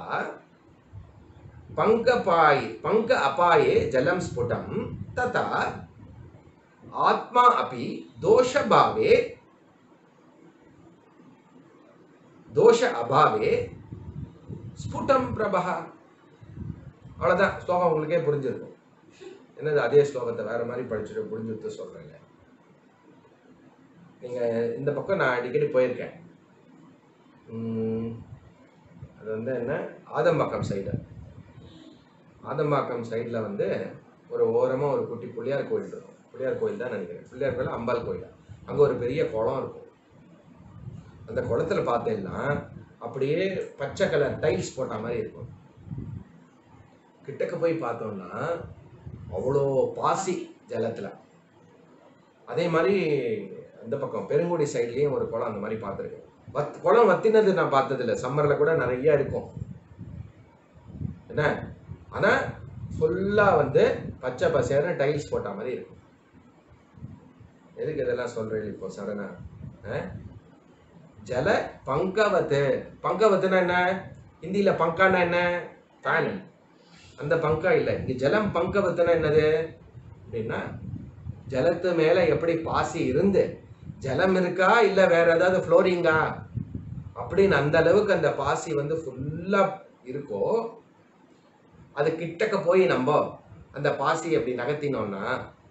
பங்கபாய் பங்க அபாயே ஜலம் ஸ்புடம் ததா ஆத்மா அபி தோஷபாவே தோஷ அபாவே ஸ்புடம் பிரபஹ. அவ்வளோதான். ஸ்லோகம் உங்களுக்கே புரிஞ்சிருக்கும். என்னது அதே ஸ்லோகத்தை வேற மாதிரி படிச்சுட்டு புரிஞ்சுட்டு சொல்றேங்க. நீங்க இந்த பக்கம் நான் அடிக்கடி போயிருக்கேன். அது வந்து என்ன, ஆதம்பாக்கம் சைடு. ஆதம்பாக்கம் சைடில் வந்து ஒரு ஓரமாக ஒரு குட்டி பிள்ளையார் கோயில் இருக்கும். பிள்ளையார் கோயில் தான் நினைக்கிறேன். பிள்ளையார் கோயில் அம்பாள் கோயில். அங்கே ஒரு பெரிய குளம் இருக்கும். அந்த குளத்துல பார்த்தீங்கன்னா அப்படியே பச்சை கலர் டைல்ஸ் போட்ட மாதிரி இருக்கும். கிட்டக்க போய் பார்த்தோம்னா அவ்வளோ பாசி ஜலத்தில். அதே மாதிரி அந்த பக்கம் பெருங்குடி சைட்லேயும் ஒரு குளம் அந்த மாதிரி பார்த்துருக்கேன். வத் குளம் வத்தினது நான் பார்த்ததில்ல. சம்மரில் கூட நிறைய இருக்கும் என்ன, ஆனால் ஃபுல்லாக வந்து பச்சை பசேர்னு டைல்ஸ் போட்ட மாதிரி இருக்கும். எதுக்கு இதெல்லாம் சொல்றேன் இப்போ சடனா? ஜல பங்கவத்து. பங்கவத்துனா என்ன? ஹிந்தியில பங்கானா என்ன? ஃபேன். அந்த பங்கா இல்லை, இங்க ஜலம் பங்கவத்துனா என்னது அப்படின்னா, ஜலத்து மேல எப்படி பாசி இருந்து ஜலம் இருக்கா இல்ல வேற ஏதாவது ஃப்ளோரிங்கா அப்படின்னு அந்த அளவுக்கு அந்த பாசி வந்து ஃபுல்லா இருக்கோ, அது கிட்டக்க போய் நம்ம அந்த பாசி அப்படி நகர்த்தினோம்னா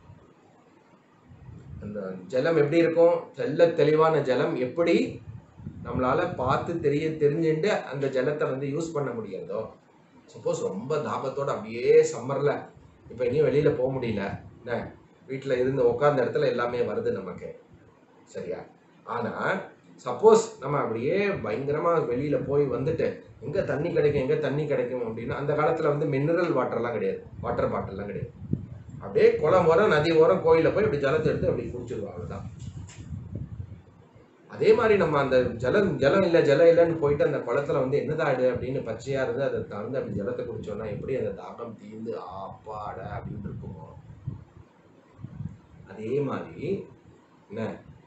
அந்த ஜலம் எப்படி இருக்கும்? தெல்ல தெளிவான ஜலம் எப்படி நம்மளால பார்த்து தெரிய தெரிஞ்சுட்டு அந்த ஜலத்தை வந்து யூஸ் பண்ண முடியாதோ. சப்போஸ் ரொம்ப தாகத்தோட அப்படியே சம்மர்ல இப்போ எங்கேயும் வெளியில போக முடியல, என்ன வீட்டில் இருந்து உட்கார்ந்த இடத்துல எல்லாமே வருது நமக்கு, சரியா? ஆனா சப்போஸ் நம்ம அப்படியே பயங்கரமா வெளியில போய் வந்துட்டு எங்க தண்ணி கிடைக்கும் எங்க தண்ணி கிடைக்கும் அப்படின்னா, அந்த காலத்துல வந்து மினரல் வாட்டர்லாம் கிடையாது, வாட்டர் பாட்டில்லாம் கிடையாது. அப்படியே குளம் ஓரம் நதி ஓரம் கோயில போய் அப்படி ஜலத்தை எடுத்து அப்படி குடிச்சிருவோம், அவ்வளவுதான். அதே மாதிரி நம்ம அந்த ஜலம் ஜலம் இல்லை ஜலம் இல்லைன்னு போயிட்டு அந்த குளத்துல வந்து என்னதாடு அப்படின்னு பச்சையா இருந்து அதை தந்து அப்படி ஜலத்தை குடிச்சோம்னா எப்படி அந்த தாகம் தீர்ந்து ஆப்பாட அப்படின்னு இருக்குமோ, அதே மாதிரி என்ன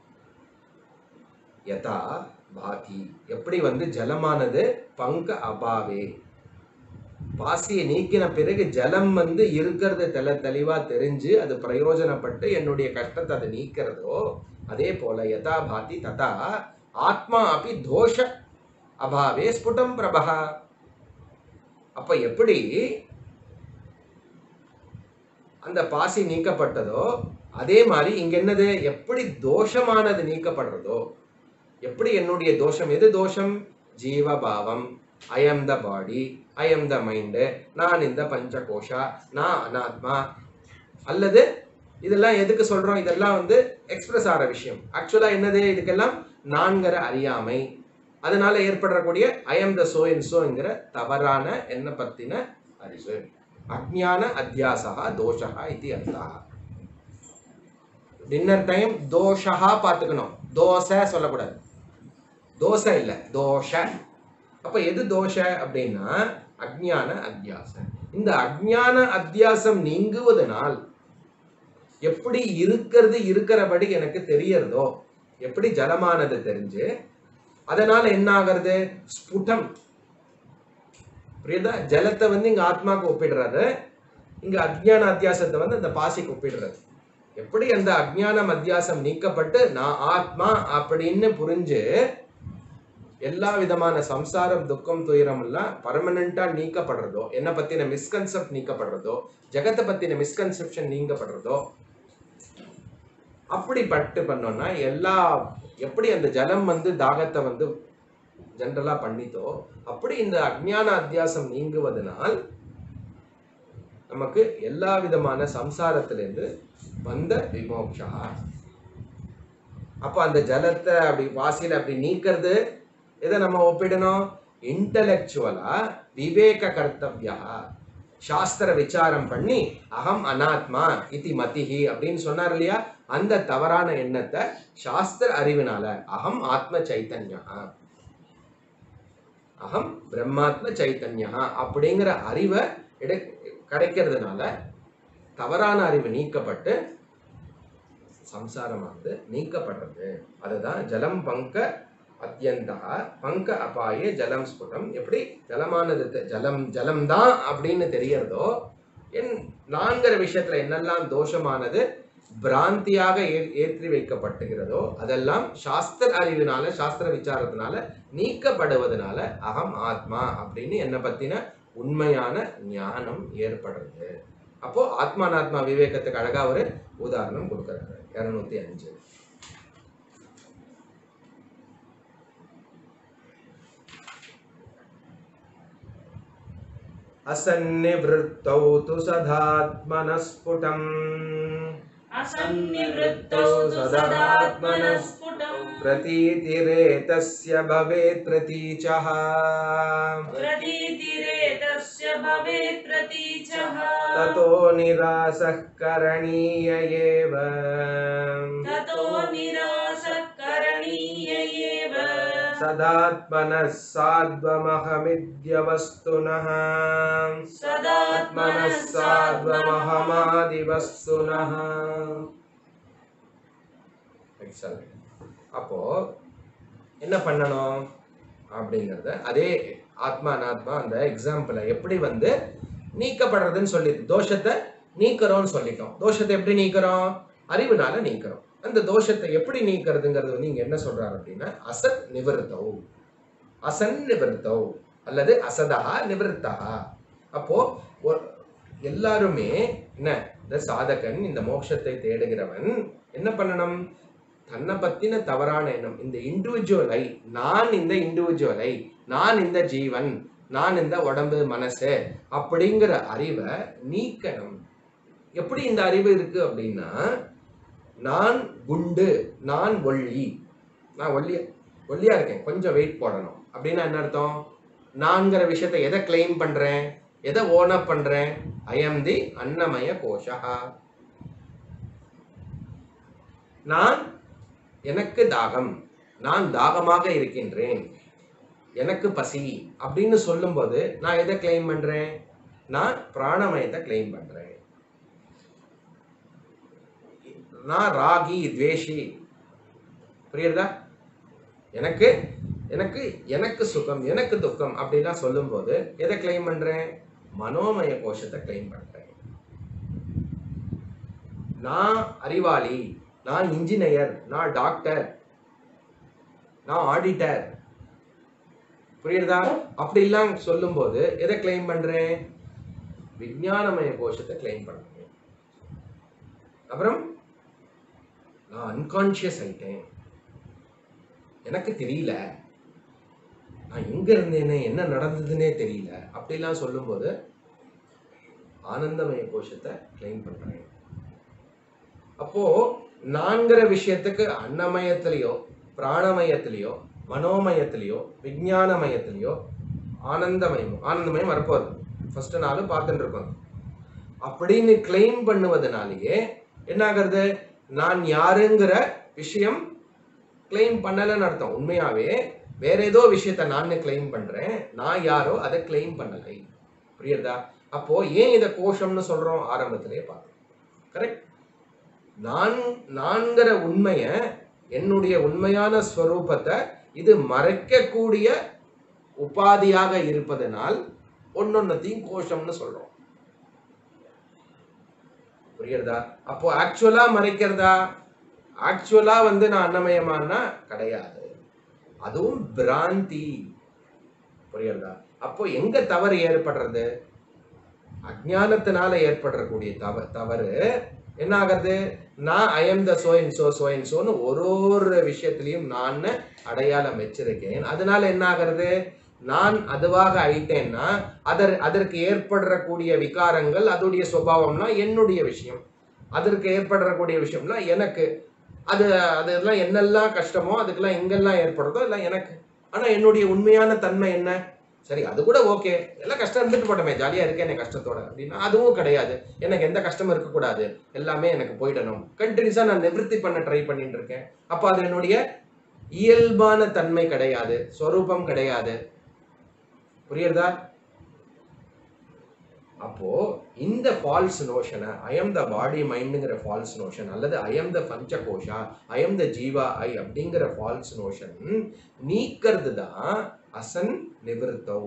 யதா பாதி, எப்படி வந்து ஜலமானது பங்க அபாவே, பாசியை நீக்கின பிறகு ஜலம் வந்து இருக்கிறது தெல தெளிவா தெரிஞ்சு அது பிரயோஜனப்பட்டு என்னுடைய கஷ்டத்தை அதை நீக்கிறதோ, அதே போல யதா பாதி ததா ஆத்மா அப்படி தோஷ அபாவே ஸ்புடம் பிரபா. அப்ப எப்படி அந்த பாசி நீக்கப்பட்டதோ அதே மாதிரி இங்க என்னது, எப்படி தோஷமானது நீக்கப்படுறதோ, எப்படி என்னுடைய தோஷம், எது தோஷம்? ஜீவபாவம், I am the body, I am the mind, நான் இந்த பஞ்சகோஷா, நான் அனாத்மா. அல்லது இதெல்லாம் எதுக்கு சொல்றோம்? இதெல்லாம் வந்து எக்ஸ்பிரஸ் ஆகிற விஷயம். ஆக்சுவலா என்னது? இதுக்கெல்லாம் நான்கிற அறியாமை, அதனால ஏற்படக்கூடிய ஐ எம் த சோ இன் சோங்கிற தவறான என்ன பத்தின அறிவு. அஜ்ஞான அத்தியாசா தோஷா இது அர்த்தா. டின்னர் டைம் தோஷா பார்த்துக்கணும், தோசை சொல்லக்கூடாது, தோசை இல்லை தோஷ. அப்ப எது தோஷ அப்படின்னா அஜ்ஞான அத்தியாசம். இந்த அஜ்ஞான அத்தியாசம் நீங்குவதனால் எப்படி இருக்கிறது இருக்கிறபடி எனக்கு தெரியறதோ, எப்படி ஜலமானது தெரிஞ்சு அதனால என்ன ஆகிறது? ஸ்புடம். புரியுதா? ஜலத்தை வந்து இங்க ஆத்மாக்கு ஒப்பிடுறாரு, இங்க அஜ்ஞான அத்தியாசத்தை வந்து அந்த பாசிக்கு ஒப்பிடுறாரு. எப்படி அந்த அஜ்ஞானம் அத்தியாசம் நீக்கப்பட்டு நான் ஆத்மா அப்படின்னு புரிஞ்சு எல்லா விதமான சம்சாரம் துக்கம் துயரம் எல்லாம் பர்மனண்டா நீக்கப்படுறதோ, என்ன பத்தின மிஸ்கன்செப்ட் நீக்கப்படுறதோ, ஜெகத்தை பத்தின மிஸ்கன்செப்ஷன் நீங்கப்படுறதோ, அப்படி பட்டு பண்ணோம்னா எல்லா எப்படி அந்த ஜலம் வந்து தாகத்தை வந்து ஜென்ரலா பண்ணித்தோ, அப்படி இந்த அஜ்ஞான அத்தியாசம் நீங்குவதனால் நமக்கு எல்லா விதமான சம்சாரத்திலிருந்து வந்த விமோக்ஷா. அப்ப அந்த ஜலத்தை அப்படி வாசியில அப்படி நீக்கிறது எதை நம்ம ஒப்பிடணும்? இன்டலெக்சுவலா விவேக கர்த்தவ்யா, சாஸ்திர விசாரம் பண்ணி அகம் அனாத்மா இதி மதிஹி அப்படின்னு சொன்னார் இல்லையா, அந்த தவறான எண்ணத்தை சாஸ்திர அறிவினால அகம் ஆத்ம சைத்தன்யா, அகம் பிரம்மாத்ம சைத்தன்யா அப்படிங்கிற அறிவை கிடைக்கிறதுனால தவறான அறிவு நீக்கப்பட்டு சம்சாரமானது நீக்கப்படுறது. அதுதான் ஜலம் பங்க அத்தியந்தா பங்க அபாயே ஜலம் ஸ்புடம். எப்படி ஜலமானது ஜலம் ஜலம்தான் அப்படின்னு தெரியறதோ, என் நான்கிற விஷயத்துல என்னெல்லாம் தோஷமானது பிராந்தியாக ஏற்றி வைக்கப்பட்டுகிறதோ அதெல்லாம் சாஸ்திர அறிவினால சாஸ்திர விசாரத்தினால நீக்கப்படுவதனால அகம் ஆத்மா அப்படின்னு என்ன பத்தின உண்மையான ஞானம் ஏற்படுறது. அப்போ ஆத்மானாத்மா விவேகத்துக்கு அழகா ஒரு உதாரணம் கொடுக்கிறாரு. இருநூத்தி அஞ்சு असन्निवृत्तौ तु सदात्मनस्फुटम् असन्निवृत्तौ तु सदात्मनस्फुटम् प्रतीतिरेतस्य भवेत् प्रतीचः प्रतीतिरेतस्य भवेत् प्रतीचः ततो निरासः करणीय एव ततो निरासः करणीय एव सदात्मनः साध्वमहमिद्यवस्तुनः सदात्मनः साध्वमहमादिवस्तुनः. எக்ஸலண்ட். அப்போ என்ன பண்ணணும் அப்படிங்கிறத அதே ஆத்மா அனாத்மா அந்த எக்ஸாம்பிளை எப்படி வந்து நீக்கப்படுறதுன்னு சொல்லி தோஷத்தை நீக்கிறோம்னு சொல்லிட்டோம். தோஷத்தை எப்படி நீக்கிறோம்? அறிவுனால நீக்கிறோம். அந்த தோஷத்தை எப்படி நீக்கிறதுங்கிறது வந்து இங்க என்ன சொல்றாரு அப்படின்னா அசத் நிவர்த்தௌ, அசன் நிவர்த்தௌ அல்லது அசதா நிவர்த்தா. அப்போ எல்லாருமே என்ன, இந்த சாதகன் இந்த மோட்சத்தை தேடுகிறவன் என்ன பண்ணணும்? தன்னை பத்தின தவறான எண்ணம், இந்த இண்டிவிஜுவலை, நான் இந்த இண்டிவிஜுவலை, நான் இந்த ஜீவன், நான் இந்த உடம்பு மனசு அப்படிங்கிற அறிவை நீக்கணும். எப்படி இந்த அறிவு இருக்கு அப்படின்னா, நான் குண்டு, நான் ஒல்லி, நான் ஒல்லியா ஒல்லியா இருக்கேன், கொஞ்சம் வெயிட் போடணும் அப்படின்னா என்ன அர்த்தம்? நான்கிற விஷயத்தை எதை கிளைம் பண்றேன், எதை ஓன் அப் பண்றேன்? ஐ எம் தி அன்னமய கோஷா. நான் எனக்கு தாகம், நான் தாகமாக இருக்கின்றேன், எனக்கு பசி அப்படின்னு சொல்லும்போது நான் எதை கிளைம் பண்றேன்? நான் பிராணமயத்தை கிளைம் பண்றேன். நான் ராகி துவேஷி, புரியுறதா? எனக்கு எனக்கு எனக்கு சுகம், எனக்கு துக்கம் அப்படிலாம் சொல்லும்போது எதை கிளைம் பண்றேன்? மனோமய கோஷத்தை கிளைம் பண்றேன். நான் அறிவாளி, நான் இன்ஜினியர், நான் டாக்டர், நான் ஆடிட்டர், புரியுறதா? அப்படிலாம் சொல்லும்போது எதை கிளைம் பண்றேன்? விஞ்ஞானமய கோஷத்தை கிளைம் பண்றேன். அப்புறம் நான் அன்கான்சியஸ் ஆயிட்டேன், எனக்கு தெரியல, நான் எங்க இருந்தேனே என்ன நடந்ததுன்னே தெரியல அப்படிலாம் சொல்லும்போது ஆனந்தமய கோஷத்தை கிளைம் பண்றேன். அப்போ நான்கிற விஷயத்துக்கு அன்னமயத்திலேயோ பிராணமயத்திலேயோ மனோமயத்திலேயோ விஞ்ஞானமயத்திலேயோ ஆனந்தமயம் ஆனந்தமயம் வரப்போகுது. ஃபர்ஸ்ட் நாள் பார்த்துட்டு இருக்கோம். அப்படின்னு கிளைம் பண்ணுவதனாலேயே என்ன ஆகிறது? நான் யாருங்கிற விஷயம் கிளைம் பண்ணலன்னு அர்த்தம். உண்மையாவே வேற ஏதோ விஷயத்த நான் கிளைம் பண்றேன், நான் யாரோ அதை கிளைம் பண்ணலை. புரியுதா? அப்போ ஏன் இதை கோஷம்னு சொல்றோம்? ஆரம்பத்திலே பார்த்தோம். கரெக்ட். நான் நான்கிற உண்மைய, என்னுடைய உண்மையான ஸ்வரூபத்தை இது மறைக்கக்கூடிய உபாதியாக இருப்பதனால் ஒன்னொன்னத்தையும் கோஷம்னு சொல்றோம். புரியுறதா? அப்போ ஆக்சுவலா மறைக்கிறதா? ஆக்சுவலா வந்து நான் அன்னமயமானா கிடையாது, அதுவும் பிராந்தி. புரியுறதா? அப்போ எங்க தவறு ஏற்படுறது? அஜ்ஞானத்தினால ஏற்படக்கூடிய தவ தவறு என்ன ஆகுது? நான் I am the so and so so and சோன்னு ஒரு ஒரு விஷயத்திலையும் நான் அடையாளம் வச்சிருக்கேன். அதனால என்ன ஆகிறது? நான் அதுவாக ஆயிட்டேன்னா அதர் அதற்கு ஏற்படக்கூடிய விகாரங்கள் அதோடைய சுபாவம்னா என்னுடைய விஷயம், அதற்கு ஏற்படக்கூடிய விஷயம்னா எனக்கு, அது அதெல்லாம் என்னெல்லாம் கஷ்டமோ அதுக்கெல்லாம் எங்கெல்லாம் ஏற்படுறதோ எல்லாம் எனக்கு. ஆனா என்னுடைய உண்மையான தன்மை என்ன? சரி, அது கூட ஓகே, எல்லாம் கஷ்டம் இருந்துட்டு போட்டோமே, ஜாலியா இருக்கேன் என் கஷ்டத்தோட அப்படின்னா அதுவும் கிடையாது. எனக்கு எந்த கஷ்டமும் இருக்கக்கூடாது, எல்லாமே எனக்கு போயிடணும், கண்டினியூஸா நான் நிவர்த்தி பண்ண ட்ரை பண்ணிட்டு இருக்கேன். அப்போ அது என்னுடைய இயல்பான தன்மை கிடையாது, ஸ்வரூபம் கிடையாது. புரியுறதா? அப்போ இந்த ஃபால்ஸ் நோஷனை ஐ எம் த பாடி மைண்டுங்கிற ஃபால்ஸ் நோஷன் அல்லது ஐ எம் த பஞ்சகோஷா, ஐ எம் த ஜீவா ஐ அப்படிங்கிற ஃபால்ஸ் நோஷன் நீக்கிறது தான் அசன் நிவர்த்தௌ.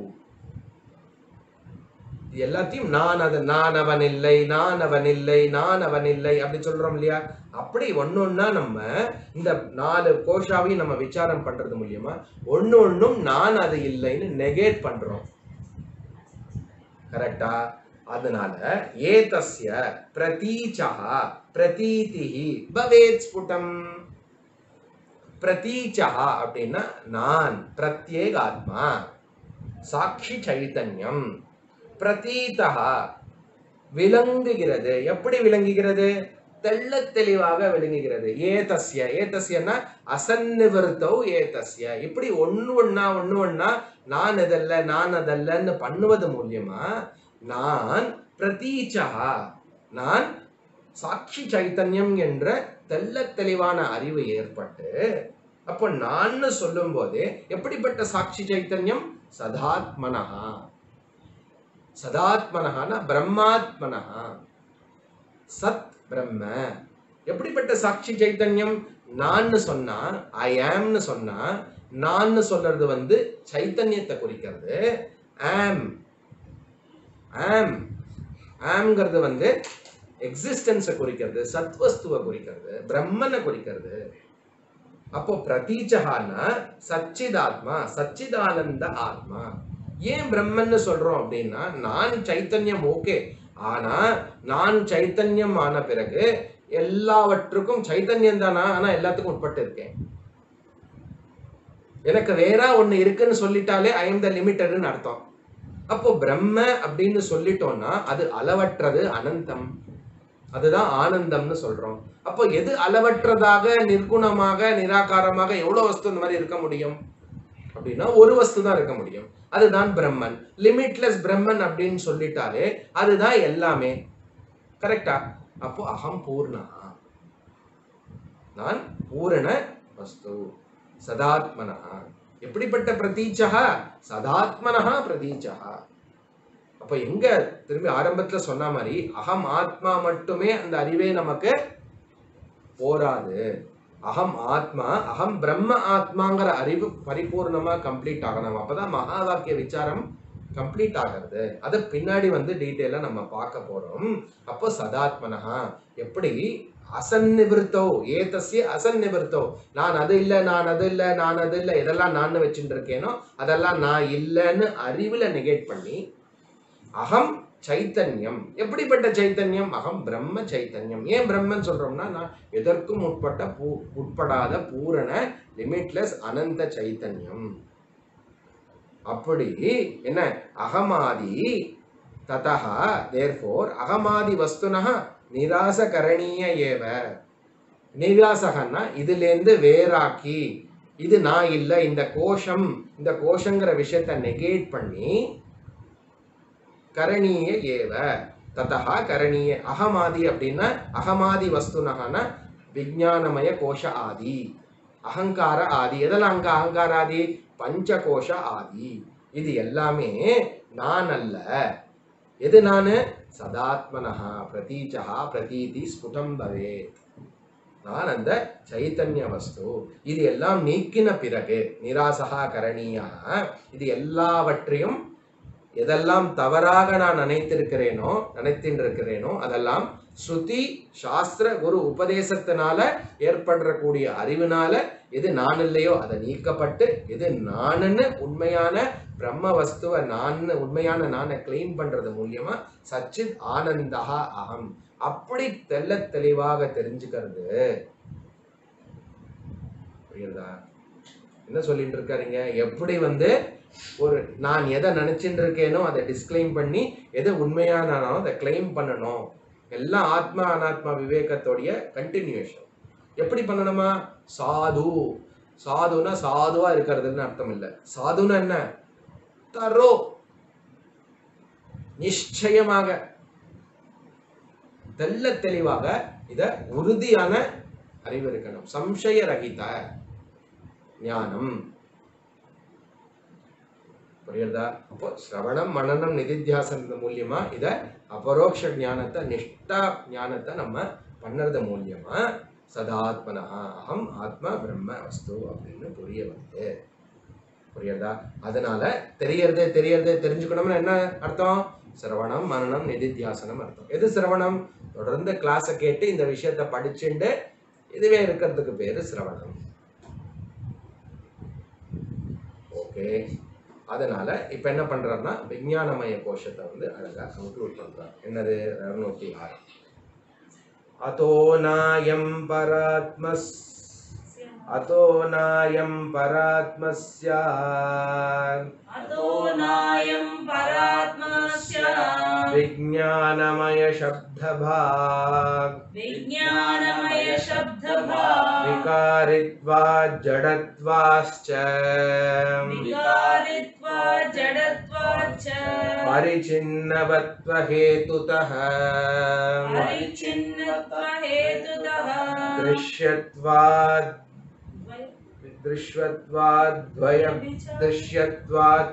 எல்லாத்தையும் நான் அது நான் அவன் இல்லை, நான் அவன் இல்லை, நான் அவன் இல்லை அப்படி சொல்றோம் இல்லையா? அப்படி ஒன்னொன்னா நம்ம இந்த நாலு கோஷாவையும் நம்ம விசாரம் பண்றது மூலியமா ஒன்னு ஒன்னும் நான் அது இல்லைன்னு நெகேட் பண்றோம். கரெக்டா? அதனால ஏதஸ்ய பிரதீச்சஹ பிரதீதிஹி பவேத் ஸ்புடம். பிரதீச்சஹ அப்படின்னா நான், பிரத்யேக ஆத்மா, சாட்சி சைத்தன்யம். பிரதீதஹ விளங்குகிறது. எப்படி விளங்குகிறது? தெள்ள தெளிவாக விளங்குகிறது. ஏதஸ்ய ஏதஸ்யன்னா அசன்னிவர்த்தௌ ஏதஸ்ய. இப்படி ஒன்னு ஒன்னா ஒன்னு ஒன்னா நான் இதல்ல நான் அதல்லன்னு பண்ணுவது மூலியமா நான் பிரதீச்சஹா, நான் சாட்சி சைத்தன்யம் என்ற தெள்ள தெளிவான அறிவு ஏற்பட்டு, அப்போ நான் சொல்லும் போது எப்படிப்பட்ட சாட்சி சைத்தன்யம்? சதாத்மனஹா. சதாத்மனஹானா பிரம்மாத்மனஹா, சத் பிரம்ம. எப்படிப்பட்ட சாட்சி சைத்தன்யம்? நான் சொன்னா ஐ ஆம்னு சொன்னா நான் சொல்றது வந்து சைத்தன்யத்தை குறிக்கிறது. ஆம் ஆம் ஆம்ங்கிறது வந்து எக்ஸிஸ்டன்ஸை குறிக்கிறது, சத்வஸ்துவை குறிக்கிறது, பிரம்மனை குறிக்கிறது. அப்போ பிரதீச்சகான்னா சச்சிதாத்மா, சச்சிதானந்த ஆத்மா. ஏன் பிரம்மன்னு சொல்றோம் அப்படின்னா, நான் சைத்தன்யம் ஓகே, ஆனா நான் சைத்தன்யம் ஆன பிறகு எல்லாவற்றுக்கும் சைத்தன்யம் தானா, ஆனா எல்லாத்துக்கும் உட்பட்டு இருக்கேன். எனக்கு வேற ஒண்ணு இருக்குன்னு சொல்லிட்டாலே ஐ எம் த லிமிட்டட்னு அர்த்தம். அப்போ பிரம்ம அப்படின்னு சொல்லிட்டோம்னா அது அளவற்றது, அனந்தம். அதுதான் ஆனந்தம்னு சொல்றோம். அப்போ எது அளவற்றதாக, நிர்குணமாக, நிராகாரமாக எவ்வளவு வஸ்து இந்த மாதிரி இருக்க முடியும் அப்படின்னா ஒரு வஸ்து தான் இருக்க முடியும். அதுதான் பிரம்மன். லிமிட்லெஸ் பிரம்மன் அப்படின்னு சொல்லிட்டாலே அதுதான் எல்லாமே. கரெக்டா? அப்போ அகம் பூர்ணா, நான் பூரண வஸ்து, சதாத்மனா. எப்படிப்பட்ட பிரதீச்சா? சதாத்மனா பிரதீச்சா. அப்ப எங்க திரும்பி ஆரம்பத்துல சொன்ன மாதிரி அகம் ஆத்மா மட்டுமே அந்த அறிவே நமக்கு போராது. அகம் ஆத்மா, அகம் பிரம்ம ஆத்மாங்கிற அறிவு பரிபூர்ணமா கம்ப்ளீட் ஆகணும். அப்பதான் மகா வாக்கிய விசாரம் கம்ப்ளீட் ஆகிறது. அதை பின்னாடி வந்து டீட்டெயிலா நம்ம பார்க்க போறோம். அப்போ சதாத்மனஹா எப்படி அசன்னிவிருத்தோ ஏதஸ்ய அசன்னிவிருத்தோ, நான் அது இல்லை, நான் அது இல்லை, நான் அது இல்லை, எதெல்லாம் நான் வச்சுட்டு இருக்கேனோ அதெல்லாம் நான் இல்லைன்னு அறிவுல நெகேட் பண்ணி அகம் சைத்தன்யம். எப்படிப்பட்ட சைத்தன்யம்? அகம் பிரம்ம சைத்தன்யம். ஏன் பிரம்மன் சொல்றோம்னா, நான் எதற்கும் உட்பட்ட பூ உட்படாத பூரண லிமிட்லெஸ் அனந்த சைத்தன்யம். அப்படி என்ன அகமாதி ததஹ தேர்ஃபோர் அகமாதி வஸ்துனஹ நிராசகரணீய ஏவ. நிராசகன்னா இதுலேருந்து வேறாக்கி, இது நான் இல்லை, இந்த கோஷம், இந்த கோஷங்கிற விஷயத்தை நெகேட் பண்ணி கரணீய ஏவ ததஹ கரணீய. அகமாதி அப்படின்னா அகமாதி வஸ்துனஹன விஞ்ஞானமய கோஷ ஆதி, அகங்கார ஆதி. எதெல்லாம் அங்க அகங்கார ஆதி? பஞ்சகோஷ ஆதி. இது எல்லாமே நான் அல்ல. எது நானு? சதாத்மனஹா பிரதீச்சஹா பிரதீதி ஸ்புடம் பவேத். நான் அந்த சைத்தன்ய வஸ்து. இது எல்லாம் நீக்கின பிறகு நிராசகா கரணீயா, இது எல்லாவற்றையும் எதெல்லாம் தவறாக நான் நினைத்திருக்கிறேனோ நினைத்திருக்கிறேனோ அதெல்லாம் ஸ்ருதி சாஸ்திர குரு உபதேசத்தினால ஏற்படக்கூடிய அறிவினால எது நான் இல்லையோ அதை நீக்கப்பட்டு எது நானுன்னு உண்மையான பிரம்ம வஸ்துவ நான் உண்மையான நானை கிளைம் பண்றது மூலியமா சச்சித் ஆனந்தஹா அகம். அப்படி தெல்ல தெளிவாக தெரிஞ்சுக்கிறது. புரியுதா? என்ன சொல்லிட்டு இருக்காருங்க? எப்படி வந்து ஒரு நான் எதை நினைச்சுட்டு இருக்கேனோ அதை டிஸ்கிளைம் பண்ணி எது உண்மையானானோ அதை கிளைம் பண்ணணும். எல்லாம் ஆத்மா அனாத்மா விவேகத்தோடைய கண்டினியூஷன். எப்படி பண்ணணுமா? சாது. சாதுனா சாதுவா இருக்கிறதுன்னு அர்த்தம் இல்லை. சாதுன்னா என்ன? தரோ நிச்சயமாக தெல்ல தெளிவாக இத உறுதியான அறிவு இருக்கணும். சம்சய ரகித ஞானம். புரியுதா? அப்போ சிரவணம் மனனம் நிதித்தியாசனது மூலியமா இத அபரோக்ஷ ஞானத்தை நிஷ்டா ஞானத்தை நம்ம பண்ணறது மூலியமா சதாத்மனா அகம் ஆத்மா பிரம்ம வஸ்து அப்படின்னு புரிய வந்து. புரியுதா? அதனால தெரியறதே தெரியறதே தெரிஞ்சுக்கணும்னு என்ன அர்த்தம்? சிரவணம் மனனம் நிதித்தியாசனம் அர்த்தம். எது சிரவணம்? தொடர்ந்து கிளாஸை கேட்டு இந்த விஷயத்த படிச்சுட்டு இதுவே இருக்கிறதுக்கு பேரு சிரவணம். ஓகே. அதனால இப்ப என்ன பண்றாருன்னா விஞ்ஞானமய கோஷத்தை வந்து அழகா கன்க்ளூட் பண்றார். என்னது? இருநூத்தி ஆறு. அதோ நாயம் பராத்மஸ் அதோ நாயம் பராத்மஸ்ய அதோ நாயம் பராத்மஸ்ய விஞ்ஞானமய சப்தபாக் விஞ்ஞானமய சப்தபாக் விகாரித்வா ஜடத்வாஸ்ச விகாரித்வா ஜடத்வாச்ச பரிச்சின்னவத்வ ஹேதுதஹ பரிச்சின்னத்வ ஹேதுதஹ திருஷ்யத்வாத் திருஷ்யத்வாத்வய திருஷ்யத்வாத்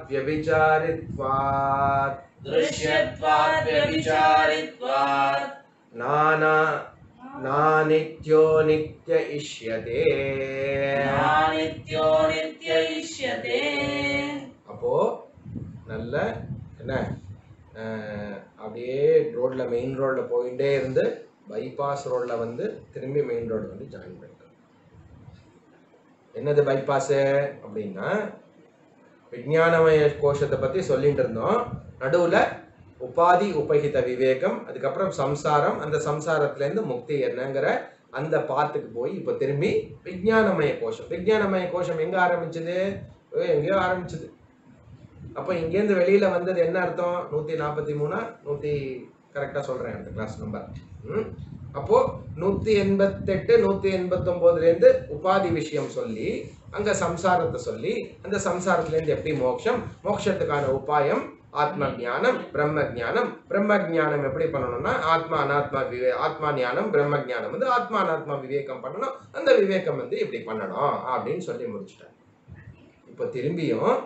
வியபிசாரித்வாத் திருஷ்யத்வாத் வியபிசாரித்வாத் நானா नानित्यो नित्य इष्यते नानित्यो नित्य इष्यते அப்போ நல்ல என்ன அஹ், அப்படியே ரோட்ல மெயின் ரோட்ல போயிட்டே இருந்து பைபாஸ் ரோட்ல வந்து திரும்பி மெயின் ரோடு வந்து ஜாயின் பண்ணிட்டோம். என்னது பைபாஸ் அப்படின்னா விஞ்ஞானமய கோஷத்தை பத்தி சொல்லிட்டு இருந்தோம். நடுவுல உபாதி உபகித விவேகம், அதுக்கப்புறம் சம்சாரம், அந்த சம்சாரத்துல இருந்து முக்தி என்னங்கிற அந்த பாத்துக்கு போய் இப்ப திரும்பி விஞ்ஞானமய கோஷம். விஞ்ஞானமய கோஷம் எங்க ஆரம்பிச்சது? எங்கேயோ ஆரம்பிச்சது. அப்ப இங்கேருந்து வெளியில வந்தது என்ன அர்த்தம்? நூத்தி நாற்பத்தி மூணா நூத்தி கரெக்டா சொல்றேன் அந்த கிளாஸ் நம்பர். ம் அப்போ நூத்தி எண்பத்தி எட்டு நூத்தி எண்பத்தி ஒன்பதுல இருந்து உபாதி விஷயம் சொல்லி அங்க சம்சாரத்தை சொல்லி அந்த சம்சாரத்துல இருந்து எப்படி மோட்சம், மோட்சத்துக்கான உபாயம் ஆத்ம ஞானம் பிரம்ம ஞானம். பிரம்ம ஞானம் எப்படி பண்ணணும்னா ஆத்மா அனாத்மா விவே ஆத்மா ஞானம் பிரம்ம ஞானம் வந்து ஆத்மா அனாத்மா விவேகம் பண்ணணும். அந்த விவேகம் வந்து இப்படி பண்ணணும் அப்படின்னு சொல்லி முடிச்சுட்டேன். இப்போ திரும்பியும்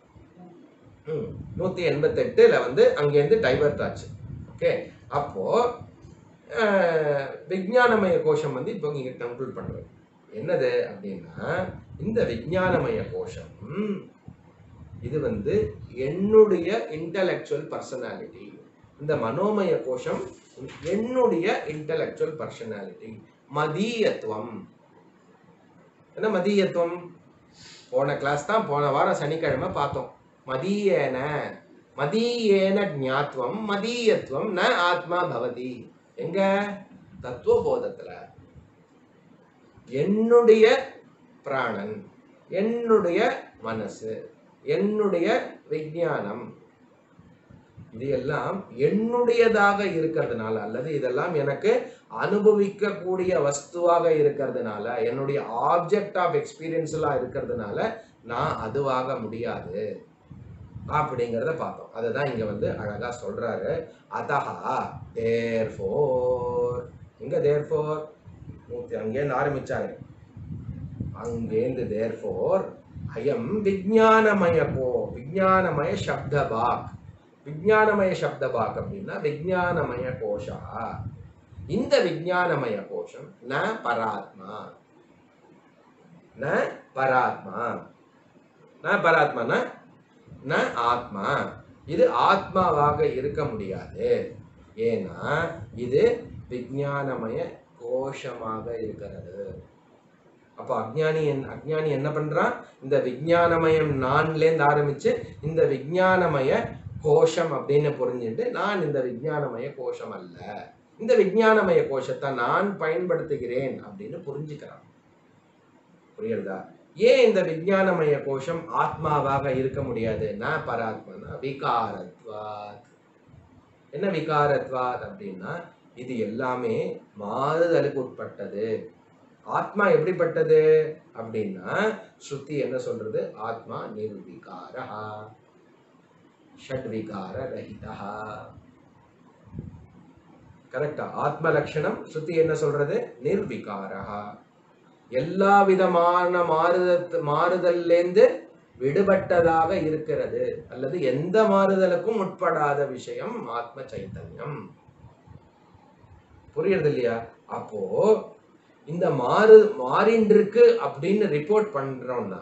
நூத்தி எண்பத்தி எட்டுல வந்து அங்கேருந்து டைவர்ட் ஆச்சு. ஓகே, அப்போ விஞ்ஞானமய கோஷம் வந்து இப்போ இங்க கன்க்ளூட் பண்றது என்னது அப்படின்னா இந்த விஞ்ஞானமய கோஷம் இது வந்து என்னுடைய இன்டலெக்சுவல் பர்சனாலிட்டி. இந்த மனோமய கோஷம் என்னுடைய இன்டலெக்சுவல் பர்சனாலிட்டி. மதீயத்துவம் என்ன மதீயத்துவம்? போன கிளாஸ் தான் போன வாரம் சனிக்கிழமை பார்த்தோம். மதீயேன மதீயேன ஞாத்வம் மதீயத்துவம் ந ஆத்மா பவதி. எங்க? தத்துவபோதத்துல என்னுடைய பிராணன், என்னுடைய மனசு, என்னுடைய விஞ்ஞானம் இது எல்லாம் என்னுடையதாக இருக்கிறதுனால அல்லது இதெல்லாம் எனக்கு அனுபவிக்க கூடிய வஸ்துவாக இருக்கிறதுனால என்னுடைய ஆப்ஜெக்ட் ஆஃப் எக்ஸ்பீரியன்ஸ்லாம் இருக்கிறதுனால நான் அதுவாக முடியாது அப்படிங்கிறத பார்த்தோம். அதுதான் இங்க வந்து அழகா சொல்றாரு. அதஹா தேர்ஃபோர். எங்க தேர்ஃபோர்? நூத்தி அங்கேருந்து ஆரம்பிச்சாரு. அங்கேருந்து தேர்ஃபோர் அயம் விஞ்ஞானமய கோ விஞ்ஞானமய சப்தபாக். விஞ்ஞானமய சப்தபாக் அப்படின்னா விஞ்ஞானமய கோஷா. இந்த விஞ்ஞானமய கோஷம் ந பராத்மா ந பராத்மா ந பராத்மா ந ஆத்மா. இது ஆத்மாவாக இருக்க முடியாது. ஏன்னா இது விஞ்ஞானமய கோஷமாக இருக்கிறது. அப்போ அஜ்ஞானி அஜ்ஞானி என்ன பண்றான்? இந்த விஞ்ஞானமயம் நான்லேருந்து ஆரம்பிச்சு இந்த விஞ்ஞானமய கோஷம் அப்படின்னு புரிஞ்சுட்டு நான் இந்த விஞ்ஞானமய கோஷம் அல்ல, இந்த விஞ்ஞானமய கோஷத்தை நான் பயன்படுத்துகிறேன் அப்படின்னு புரிஞ்சுக்கிறான். புரியுறதா? ஏன் இந்த விஞ்ஞானமய கோஷம் ஆத்மாவாக இருக்க முடியாது? ந பராத்மனா விகாரத்வாத். என்ன விகாரத்வாத் அப்படின்னா இது எல்லாமே மாறுதலுக்கு உட்பட்டது. ஆத்மா எப்படிப்பட்டது அப்படின்னா ஸ்ருதி என்ன சொல்றது? ஆத்மா நிர்விகாரா ஷட்விகார ரஹிதா. கரெக்டா? ஆத்ம லட்சணம் ஸ்ருதி என்ன சொல்றது? நிர்விகாரா. எல்லா விதமான மாறுதல் மாறுதல்லேருந்து விடுபட்டதாக இருக்கிறது அல்லது எந்த மாறுதலுக்கும் உட்படாத விஷயம் ஆத்ம சைத்தன்யம். புரியுறது இல்லையா? அப்போ இந்த மாறு மாறின்றிருக்கு அப்படின்னு ரிப்போர்ட் பண்றோம்னா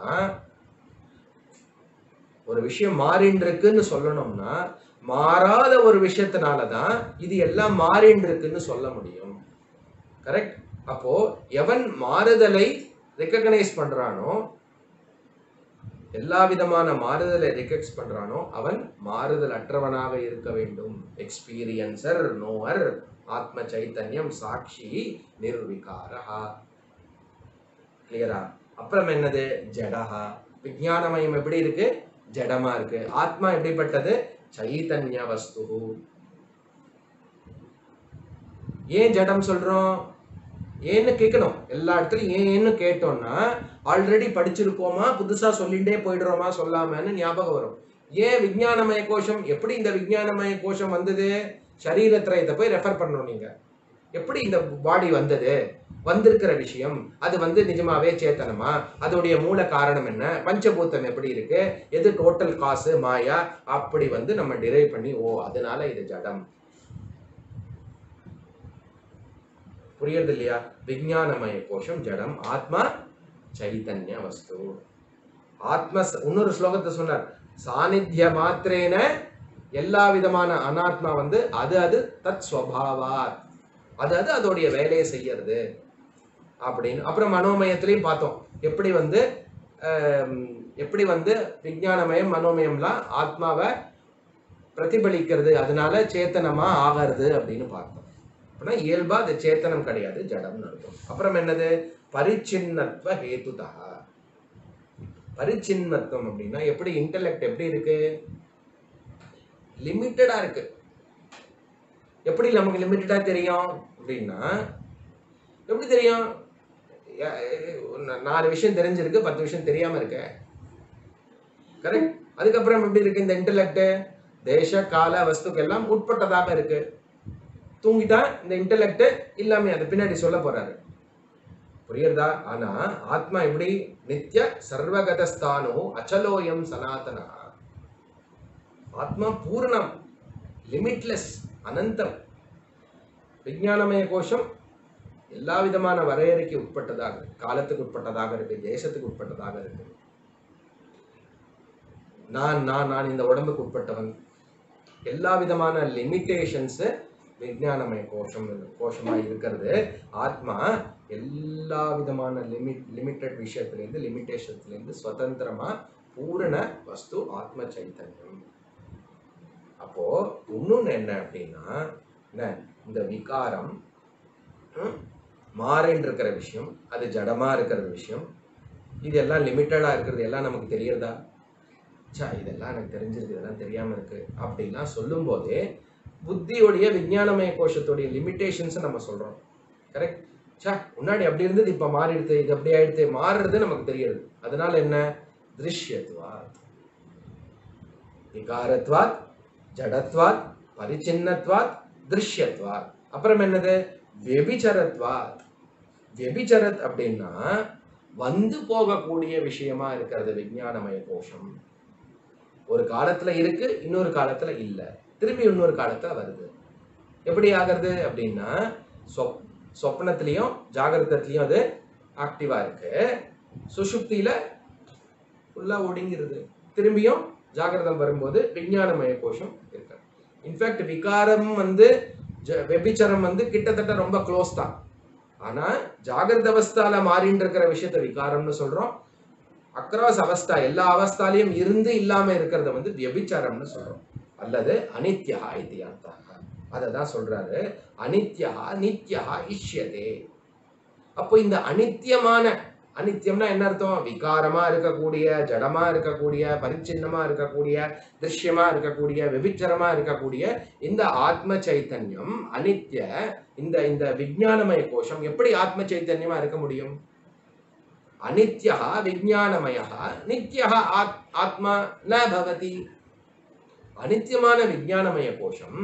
ஒரு விஷயம் மாறின்றிருக்குன்னு சொல்லணும்னா மாறாத ஒரு விஷயத்தினாலதான் இது எல்லாம் மாறின்றிருக்குன்னு சொல்ல முடியும். கரெக்ட்? அப்போ எவன் மாறுதலை ரெக்கக்னைஸ் பண்றானோ, எல்லா விதமான மாறுதலை ரெக்கக்னைஸ் பண்றானோ அவன் மாறுதல் அற்றவனாக இருக்க வேண்டும். எக்ஸ்பீரியன்சர், நோவர், ஆத்ம சைத்தன்யம், சாட்சி, நிர்விகாரஹா. கிளியரா? அப்புறம் என்னது? ஜடஹா. விஞ்ஞானமயம் எப்படி இருக்கு? ஜடமா இருக்கு. ஆத்மா எப்படிப்பட்டது? சைத்தன்ய வஸ்து. ஏன் ஜடம் சொல்றோம்? ஏன்னு கேட்கணும். எல்லா இடத்துலயும் ஏன் ஏன்னு கேட்டோம்னா ஆல்ரெடி படிச்சிருக்கோமா, புதுசா சொல்லிட்டே போயிடுறோமா சொல்லாமன்னு ஞாபகம் வரும். ஏன் விஞ்ஞானமய கோஷம்? எப்படி இந்த விஞ்ஞானமய கோஷம் வந்தது? சரீரத்திரயத்தை போய் ரெஃபர் பண்ணணும். நீங்க எப்படி இந்த பாடி வந்தது, வந்திருக்கிற விஷயம் அது வந்து நிஜமாவே சேத்தனமா, அதோடைய மூல காரணம் என்ன, பஞ்சபூத்தம் எப்படி இருக்கு, எது டோட்டல் காசு மாயா, அப்படி வந்து நம்ம டிரைவ் பண்ணி ஓ அதனால இது ஜடம். புரியுது இல்லையா? விஞ்ஞானமய கோஷம் ஜடம், ஆத்மா சைதன்ய வஸ்து. ஆத்ம இன்னொரு ஸ்லோகத்தை சொன்னார், சாநித்திய மாத்திரேன எல்லா விதமான அனாத்மா வந்து அது அது தத் ஸ்வபாவாத், அது அது அதோடைய வேலையை செய்யறது அப்படின்னு. அப்புறம் மனோமயத்திலையும் பார்த்தோம் எப்படி வந்து எப்படி வந்து விஞ்ஞானமயம் மனோமயம்லாம் ஆத்மாவை பிரதிபலிக்கிறது, அதனால சேத்தனமா ஆகிறது அப்படின்னு பார்த்தோம். அப்படின்னா இயல்பா அது சேத்தனம் கிடையாது, ஜடம்னு அர்த்தம். அப்புறம் என்னது? பரிச்சின்னத்வ ஹேதுதா. பரிச்சின்னத்துவம் அப்படின்னா எப்படி? இன்டெலெக்ட் எப்படி இருக்கு? லிமிட்டடா இருக்கு. எப்படி நமக்கு லிமிட்டடா தெரியும் அப்படின்னா, எப்படி தெரியும்? நாலு விஷயம் தெரிஞ்சிருக்கு, பத்து விஷயம் தெரியாம இருக்க. கரெக்ட். அதுக்கப்புறம் எப்படி இருக்கு இந்த இன்டெலெக்ட்? தேச கால வஸ்துக்கு எல்லாம் உட்பட்டதாக இருக்கு. தூங்கிட்டா இந்த இன்டெலெக்ட் இல்லாம அது பின்னாடி சொல்ல போறாரு, புரியுறதா? ஆனா ஆத்மா எப்படி? நித்ய சர்வகதஸ்தானோ அச்சலோயம் சனாதனா. ஆத்மா பூர்ணம், லிமிட்லெஸ், அனந்தம். விஞ்ஞானமய கோஷம் எல்லா விதமான வரையறைக்கு உட்பட்டதாக இருக்கு, காலத்துக்கு உட்பட்டதாக இருக்கு, தேசத்துக்கு உட்பட்டதாக இருக்கு. நான் நான் நான் இந்த உடம்புக்கு உட்பட்டவன், எல்லா விதமான லிமிட்டேஷன்ஸ் விஞ்ஞானமய கோஷம் கோஷமா இருக்கிறது. ஆத்மா எல்லா விதமான லிமிட் லிமிட்டட் விஷயத்திலேருந்து லிமிட்டேஷன்ஸ்லேருந்து சுதந்திரமா பூரண வஸ்து ஆத்ம சைத்தன்யம். அப்போ இன்னொன்னு என்ன அப்படின்னா, என்ன இந்த விகாரம் மாறின்னு இருக்கிற விஷயம், அது ஜடமா இருக்கிற விஷயம், இதெல்லாம் லிமிட்டடா இருக்கிறது எல்லாம் நமக்கு தெரியறதா? சா இதெல்லாம் எனக்கு தெரிஞ்சிருக்கு, இதெல்லாம் தெரியாம இருக்கு அப்படின்லாம் சொல்லும் போதே புத்தியோடைய விஞ்ஞானமய கோஷத்துடைய லிமிட்டேஷன்ஸ் நம்ம சொல்றோம். கரெக்ட். சா முன்னாடி அப்படி இருந்தது, இப்ப மாறிடுது, இது அப்படி ஆயிடுது, மாறுறது நமக்கு தெரியுது. அதனால என்ன? திருஷ்யத்வாத், விகாரத்வாத், ஜடத்வாத், பரிச்சின்னத்வாத், திருஷ்யத்வாத். அப்புறம் என்னது? வெபிச்சரத்வாத். வெபிச்சரத் அப்படின்னா வந்து போகக்கூடிய விஷயமா இருக்கிறது விஞ்ஞானமய கோஷம். ஒரு காலத்துல இருக்கு, இன்னொரு காலத்துல இல்ல, திரும்பி இன்னொரு காலத்துல வருது. எப்படி ஆகிறது அப்படின்னா, சொப்னத்திலையும் ஜாகிரதத்திலையும் அது ஆக்டிவா இருக்கு, சுஷுப்தியில ஃபுல்லா ஒடுங்கிறது, திரும்பியும் ஜாகிரதம் வரும்போது விஞ்ஞானமய கோஷம் இருக்கு. இன்ஃபேக்ட் விகாரம் வந்து வெபிச்சரம் வந்து கிட்டத்தட்ட ரொம்ப க்ளோஸ் தான். ஆனா ஜாகிரத அவஸ்தால மாறின்னு இருக்கிற விஷயத்த விகாரம்னு சொல்றோம். அக்ராஸ் அவஸ்தா எல்லா அவஸ்தாலையும் இருந்து இல்லாம இருக்கிறத வந்து வியபிச்சாரம்னு சொல்றோம். அல்லது அனித்யா இத்தியார்த்தா. அததான் சொல்றாரு, அனித்யா நித்யா இஷ்யதே. அப்போ இந்த அனித்தியமான, அனித்தியம்னா என்ன அர்த்தம்? விகாரமா இருக்கக்கூடிய, ஜடமா இருக்கக்கூடிய, பரிச்சின்னமா இருக்கக்கூடிய, திருஷ்யமா இருக்கக்கூடிய, விபிச்சரமா இருக்கக்கூடிய இந்த ஆத்ம சைத்தன்யம் அனித்ய. இந்த இந்த விஞ்ஞானமய கோஷம் எப்படி ஆத்ம சைத்தன்யமா இருக்க முடியும்? அனித்யா விஞ்ஞானமய, நித்யா ஆத்மா ந பவதி. அனித்தியமான விஞ்ஞானமய கோஷம்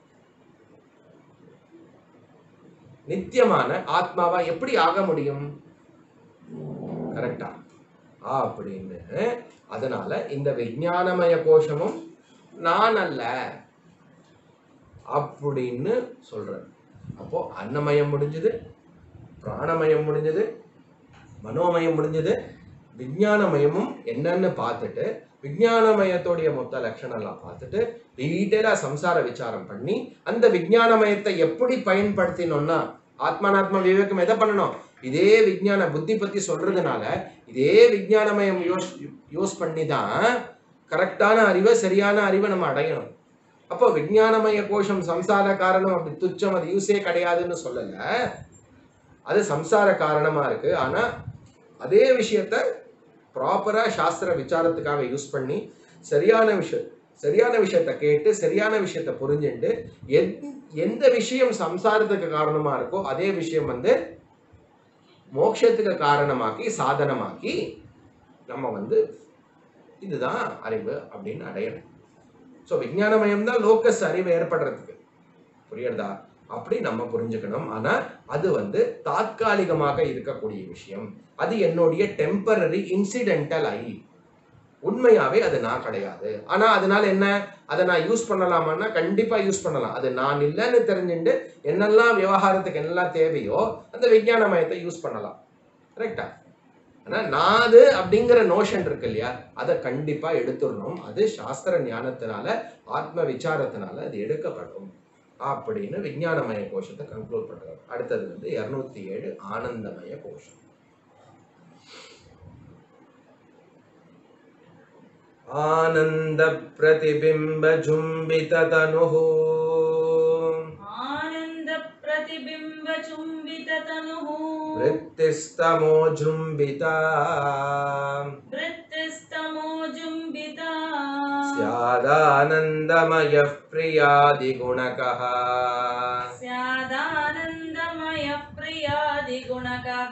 நித்தியமான ஆத்மாவா எப்படி ஆக முடியும்? கரெக்டா? அப்படின்னு. அதனால இந்த விஞ்ஞானமய கோஷமும் நான் அல்ல அப்படின்னு சொல்றேன். அப்போ அன்னமயம் முடிஞ்சது, பிராணமயம் முடிஞ்சது, மனோமயம் முடிஞ்சது. விஞ்ஞானமயமும் என்னன்னு பார்த்துட்டு, விஞ்ஞானமயத்தோடைய மொத்த லட்சணம் எல்லாம் பார்த்துட்டு டீட்டெயிலா சம்சார விசாரம் பண்ணி அந்த விஞ்ஞானமயத்தை எப்படி பயன்படுத்தினோம்னா, ஆத்மானாத்மா விவேகம் எதை பண்ணணும்? இதே விஞ்ஞான புத்தி பத்தி சொல்றதுனால இதே விஞ்ஞானமயம் யோஸ் யூஸ் பண்ணி தான் கரெக்டான அறிவை, சரியான அறிவை நம்ம அடையணும். அப்போ விஞ்ஞானமய கோஷம் சம்சார காரணம், அப்படி துச்சம், அது யூஸே கிடையாதுன்னு சொல்லல, அது சம்சார காரணமா இருக்கு. ஆனா அதே விஷயத்த ப்ராப்பரா சாஸ்திர விசாரத்துக்காக யூஸ் பண்ணி சரியான விஷயம் சரியான விஷயத்த கேட்டு சரியான விஷயத்த புரிஞ்சுட்டு எந்த விஷயம் சம்சாரத்துக்கு காரணமா இருக்கோ அதே விஷயம் வந்து மோட்சத்துக்கு காரணமாக்கி சாதனமாக்கி நம்ம வந்து இதுதான் அறிவு அப்படின்னு அடையணும். ஸோ விஞ்ஞானமயம் தான் லோக்கஸ் அறிவு ஏற்படுறதுக்கு, புரியுறதா? அப்படி நம்ம புரிஞ்சுக்கணும். ஆனா அது வந்து தாத்காலிகமாக இருக்கக்கூடிய விஷயம். அது என்னுடைய டெம்பரரி இன்சிடென்டல் ஐ, உண்மையாவே அது நான் கிடையாது. ஆனா அதனால என்ன, அதை நான் யூஸ் பண்ணலாமான்னா கண்டிப்பா யூஸ் பண்ணலாம். அது நான் இல்லைன்னு தெரிஞ்சுட்டு என்னெல்லாம் விவகாரத்துக்கு என்னெல்லாம் தேவையோ அந்த விஞ்ஞானமயத்தை யூஸ் பண்ணலாம். கரெக்டா? ஆனா நான் அது அப்படிங்கிற நோஷன் இருக்கு இல்லையா, அதை கண்டிப்பா எடுத்துடணும். அது சாஸ்திர ஞானத்தினால ஆத்ம விசாரத்தினால அது எடுக்கப்படும் அப்படின்னு விஞ்ஞானமய கோஷத்தை கன்க்ளூட் பண்றாரு. அடுத்தது வந்து இருநூத்தி ஏழு ஆனந்தமய கோஷம். ஆனந்த பிரதிபிம்ப ஜும்பித தனுஹு ஆனந்த பிரதிபிம்ப சும்பித தனுஹு விருத்திஸ்தமோ ஜும்பிதா விருத்திஸ்தமோ ஜும்பிதா ஸ்யாதானந்தமயः பிரியாதிகுணகः ஸ்யாதானந்தமய பிரியாதிகுணகः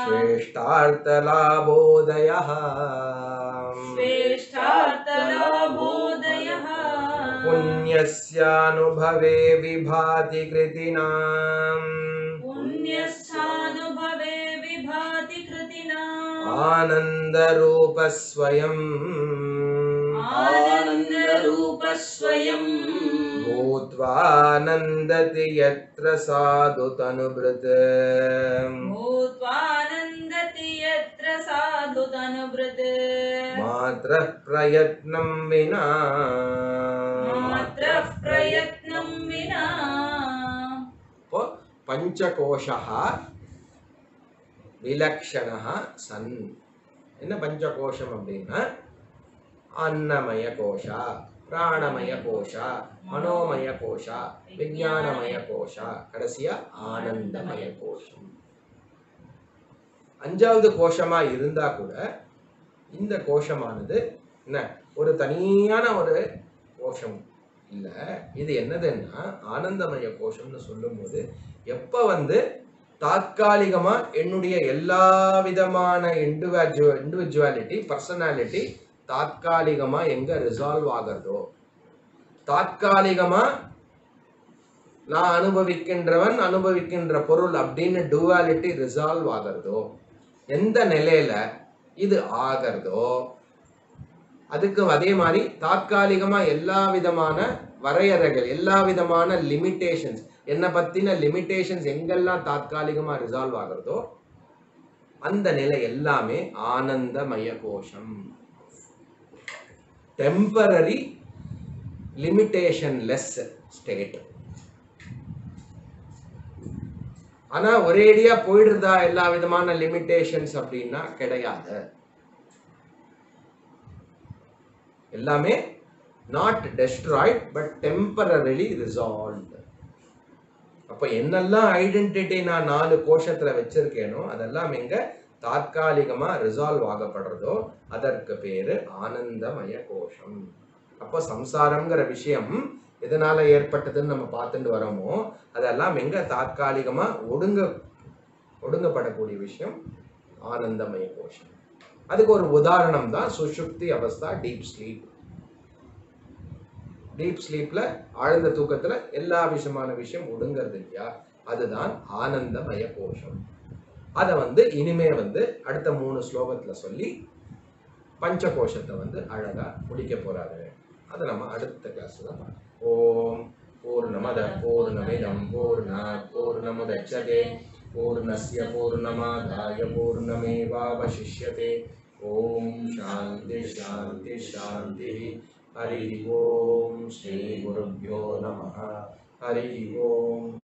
ஸ்ரேஷ்டார்த்தலாபோதயः ஸ்ரேஷ்டார்த்தலாபோதயः புண்யஸ்யானுபவே விபாதி கிருதினாம் புண்யஸ்யானுபவே விபாதி கிருதினாம் ஆனந்தரூபஸ்வயம் ஆனந்தரூபஸ்வயம் பூத்வானந்ததி யத்ர சாது தனுப்ருத் பூத்வானந்ததி யத்ர சாது தனுப்ருத் மாத்ர பிரயத்னம் வினா மாத்ர பிரயத்னம் வினா. இப்போ பஞ்சகோஷः விலக்ஷணः சன். என்ன பஞ்சகோஷம் அப்படின்னா அன்னமய கோஷா, பிராணமய கோஷா, மனோமய கோஷா, விஞ்ஞானமய கோஷா, கடைசியா ஆனந்தமய கோஷம். அஞ்சாவது கோஷமா இருந்தா கூட இந்த கோஷமானது என்ன ஒரு தனியான ஒரு கோஷம் இல்ல. இது என்னதுன்னா ஆனந்தமய கோஷம்னு சொல்லும் போது எப்ப வந்து தாத்காலிகமா என்னுடைய எல்லா விதமான இண்டிவிஜுவ இண்டிவிஜுவாலிட்டி பர்சனாலிட்டி தாத்காலிகமா எங்க ரிசால்வ் ஆகிறதோ, தாத்காலிகமா நான் அனுபவிக்கின்றவன் அனுபவிக்கின்ற பொருள் அப்படின்னு டுவாலிட்டி ரிசால்வ் ஆகிறதோ, எந்த நிலையில இது ஆகிறதோ அதுக்கு அதே மாதிரி தாத்காலிகமா எல்லா விதமான வரையறைகள், எல்லா விதமான லிமிட்டேஷன்ஸ், என்னை பத்தின லிமிட்டேஷன்ஸ் எங்கெல்லாம் தாத்காலிகமா ரிசால்வ் ஆகிறதோ அந்த நிலை எல்லாமே ஆனந்தமய கோஷம். Temporary limitation less state. ஆனா ஒரேடியா போயிடுறதா எல்லா விதமான லிமிட்டேஷன்ஸ் அப்படின்னா கிடையாது. எல்லாமே not destroyed but temporarily resolved. அப்ப என்னெல்லாம் ஐடென்டிட்டி நான் நாலு கோஷத்துல வச்சிருக்கேனோ அதெல்லாம் எங்க தாத்காலிகமா ரிசால்வ் ஆகப்படுறதோ அதற்கு பேரு ஆனந்தமய கோஷம். அப்போ சம்சாரம்ங்கிற விஷயம் எதனால ஏற்பட்டதுன்னு நம்ம பார்த்துட்டு வரோமோ அதெல்லாம் எங்க தாத்காலிகமா ஒடுங்க ஒடுங்கப்படக்கூடிய விஷயம் ஆனந்தமய கோஷம். அதுக்கு ஒரு உதாரணம் தான் சுஷுப்தி அவஸ்தா, டீப் ஸ்லீப். டீப் ஸ்லீப்ல ஆழ்ந்த தூக்கத்துல எல்லா விஷயமான விஷயம் ஒடுங்கிறது இல்லையா, அதுதான் ஆனந்தமய கோஷம். அதை வந்து இனிமே வந்து அடுத்த மூணு ஸ்லோகத்துல சொல்லி பஞ்ச கோஷத்தை வந்து அழகா முடிக்க போறாரு. அதை நம்ம அடுத்த கிளாஸ்ல பார்க்கலாம். ஓம் பூர்ணமத பூர்ணமிதம் பூர்ணாத் பூர்ணமுதச்யதே பூர்ணஸ்ய பூர்ணமாதாய பூர்ணமேவாவசிஷ்யதே. ஓம் சாந்தி சாந்தி சாந்தி. ஹரி ஓம் ஸ்ரீ குருभ्यो நமः. ஹரி ஓம்.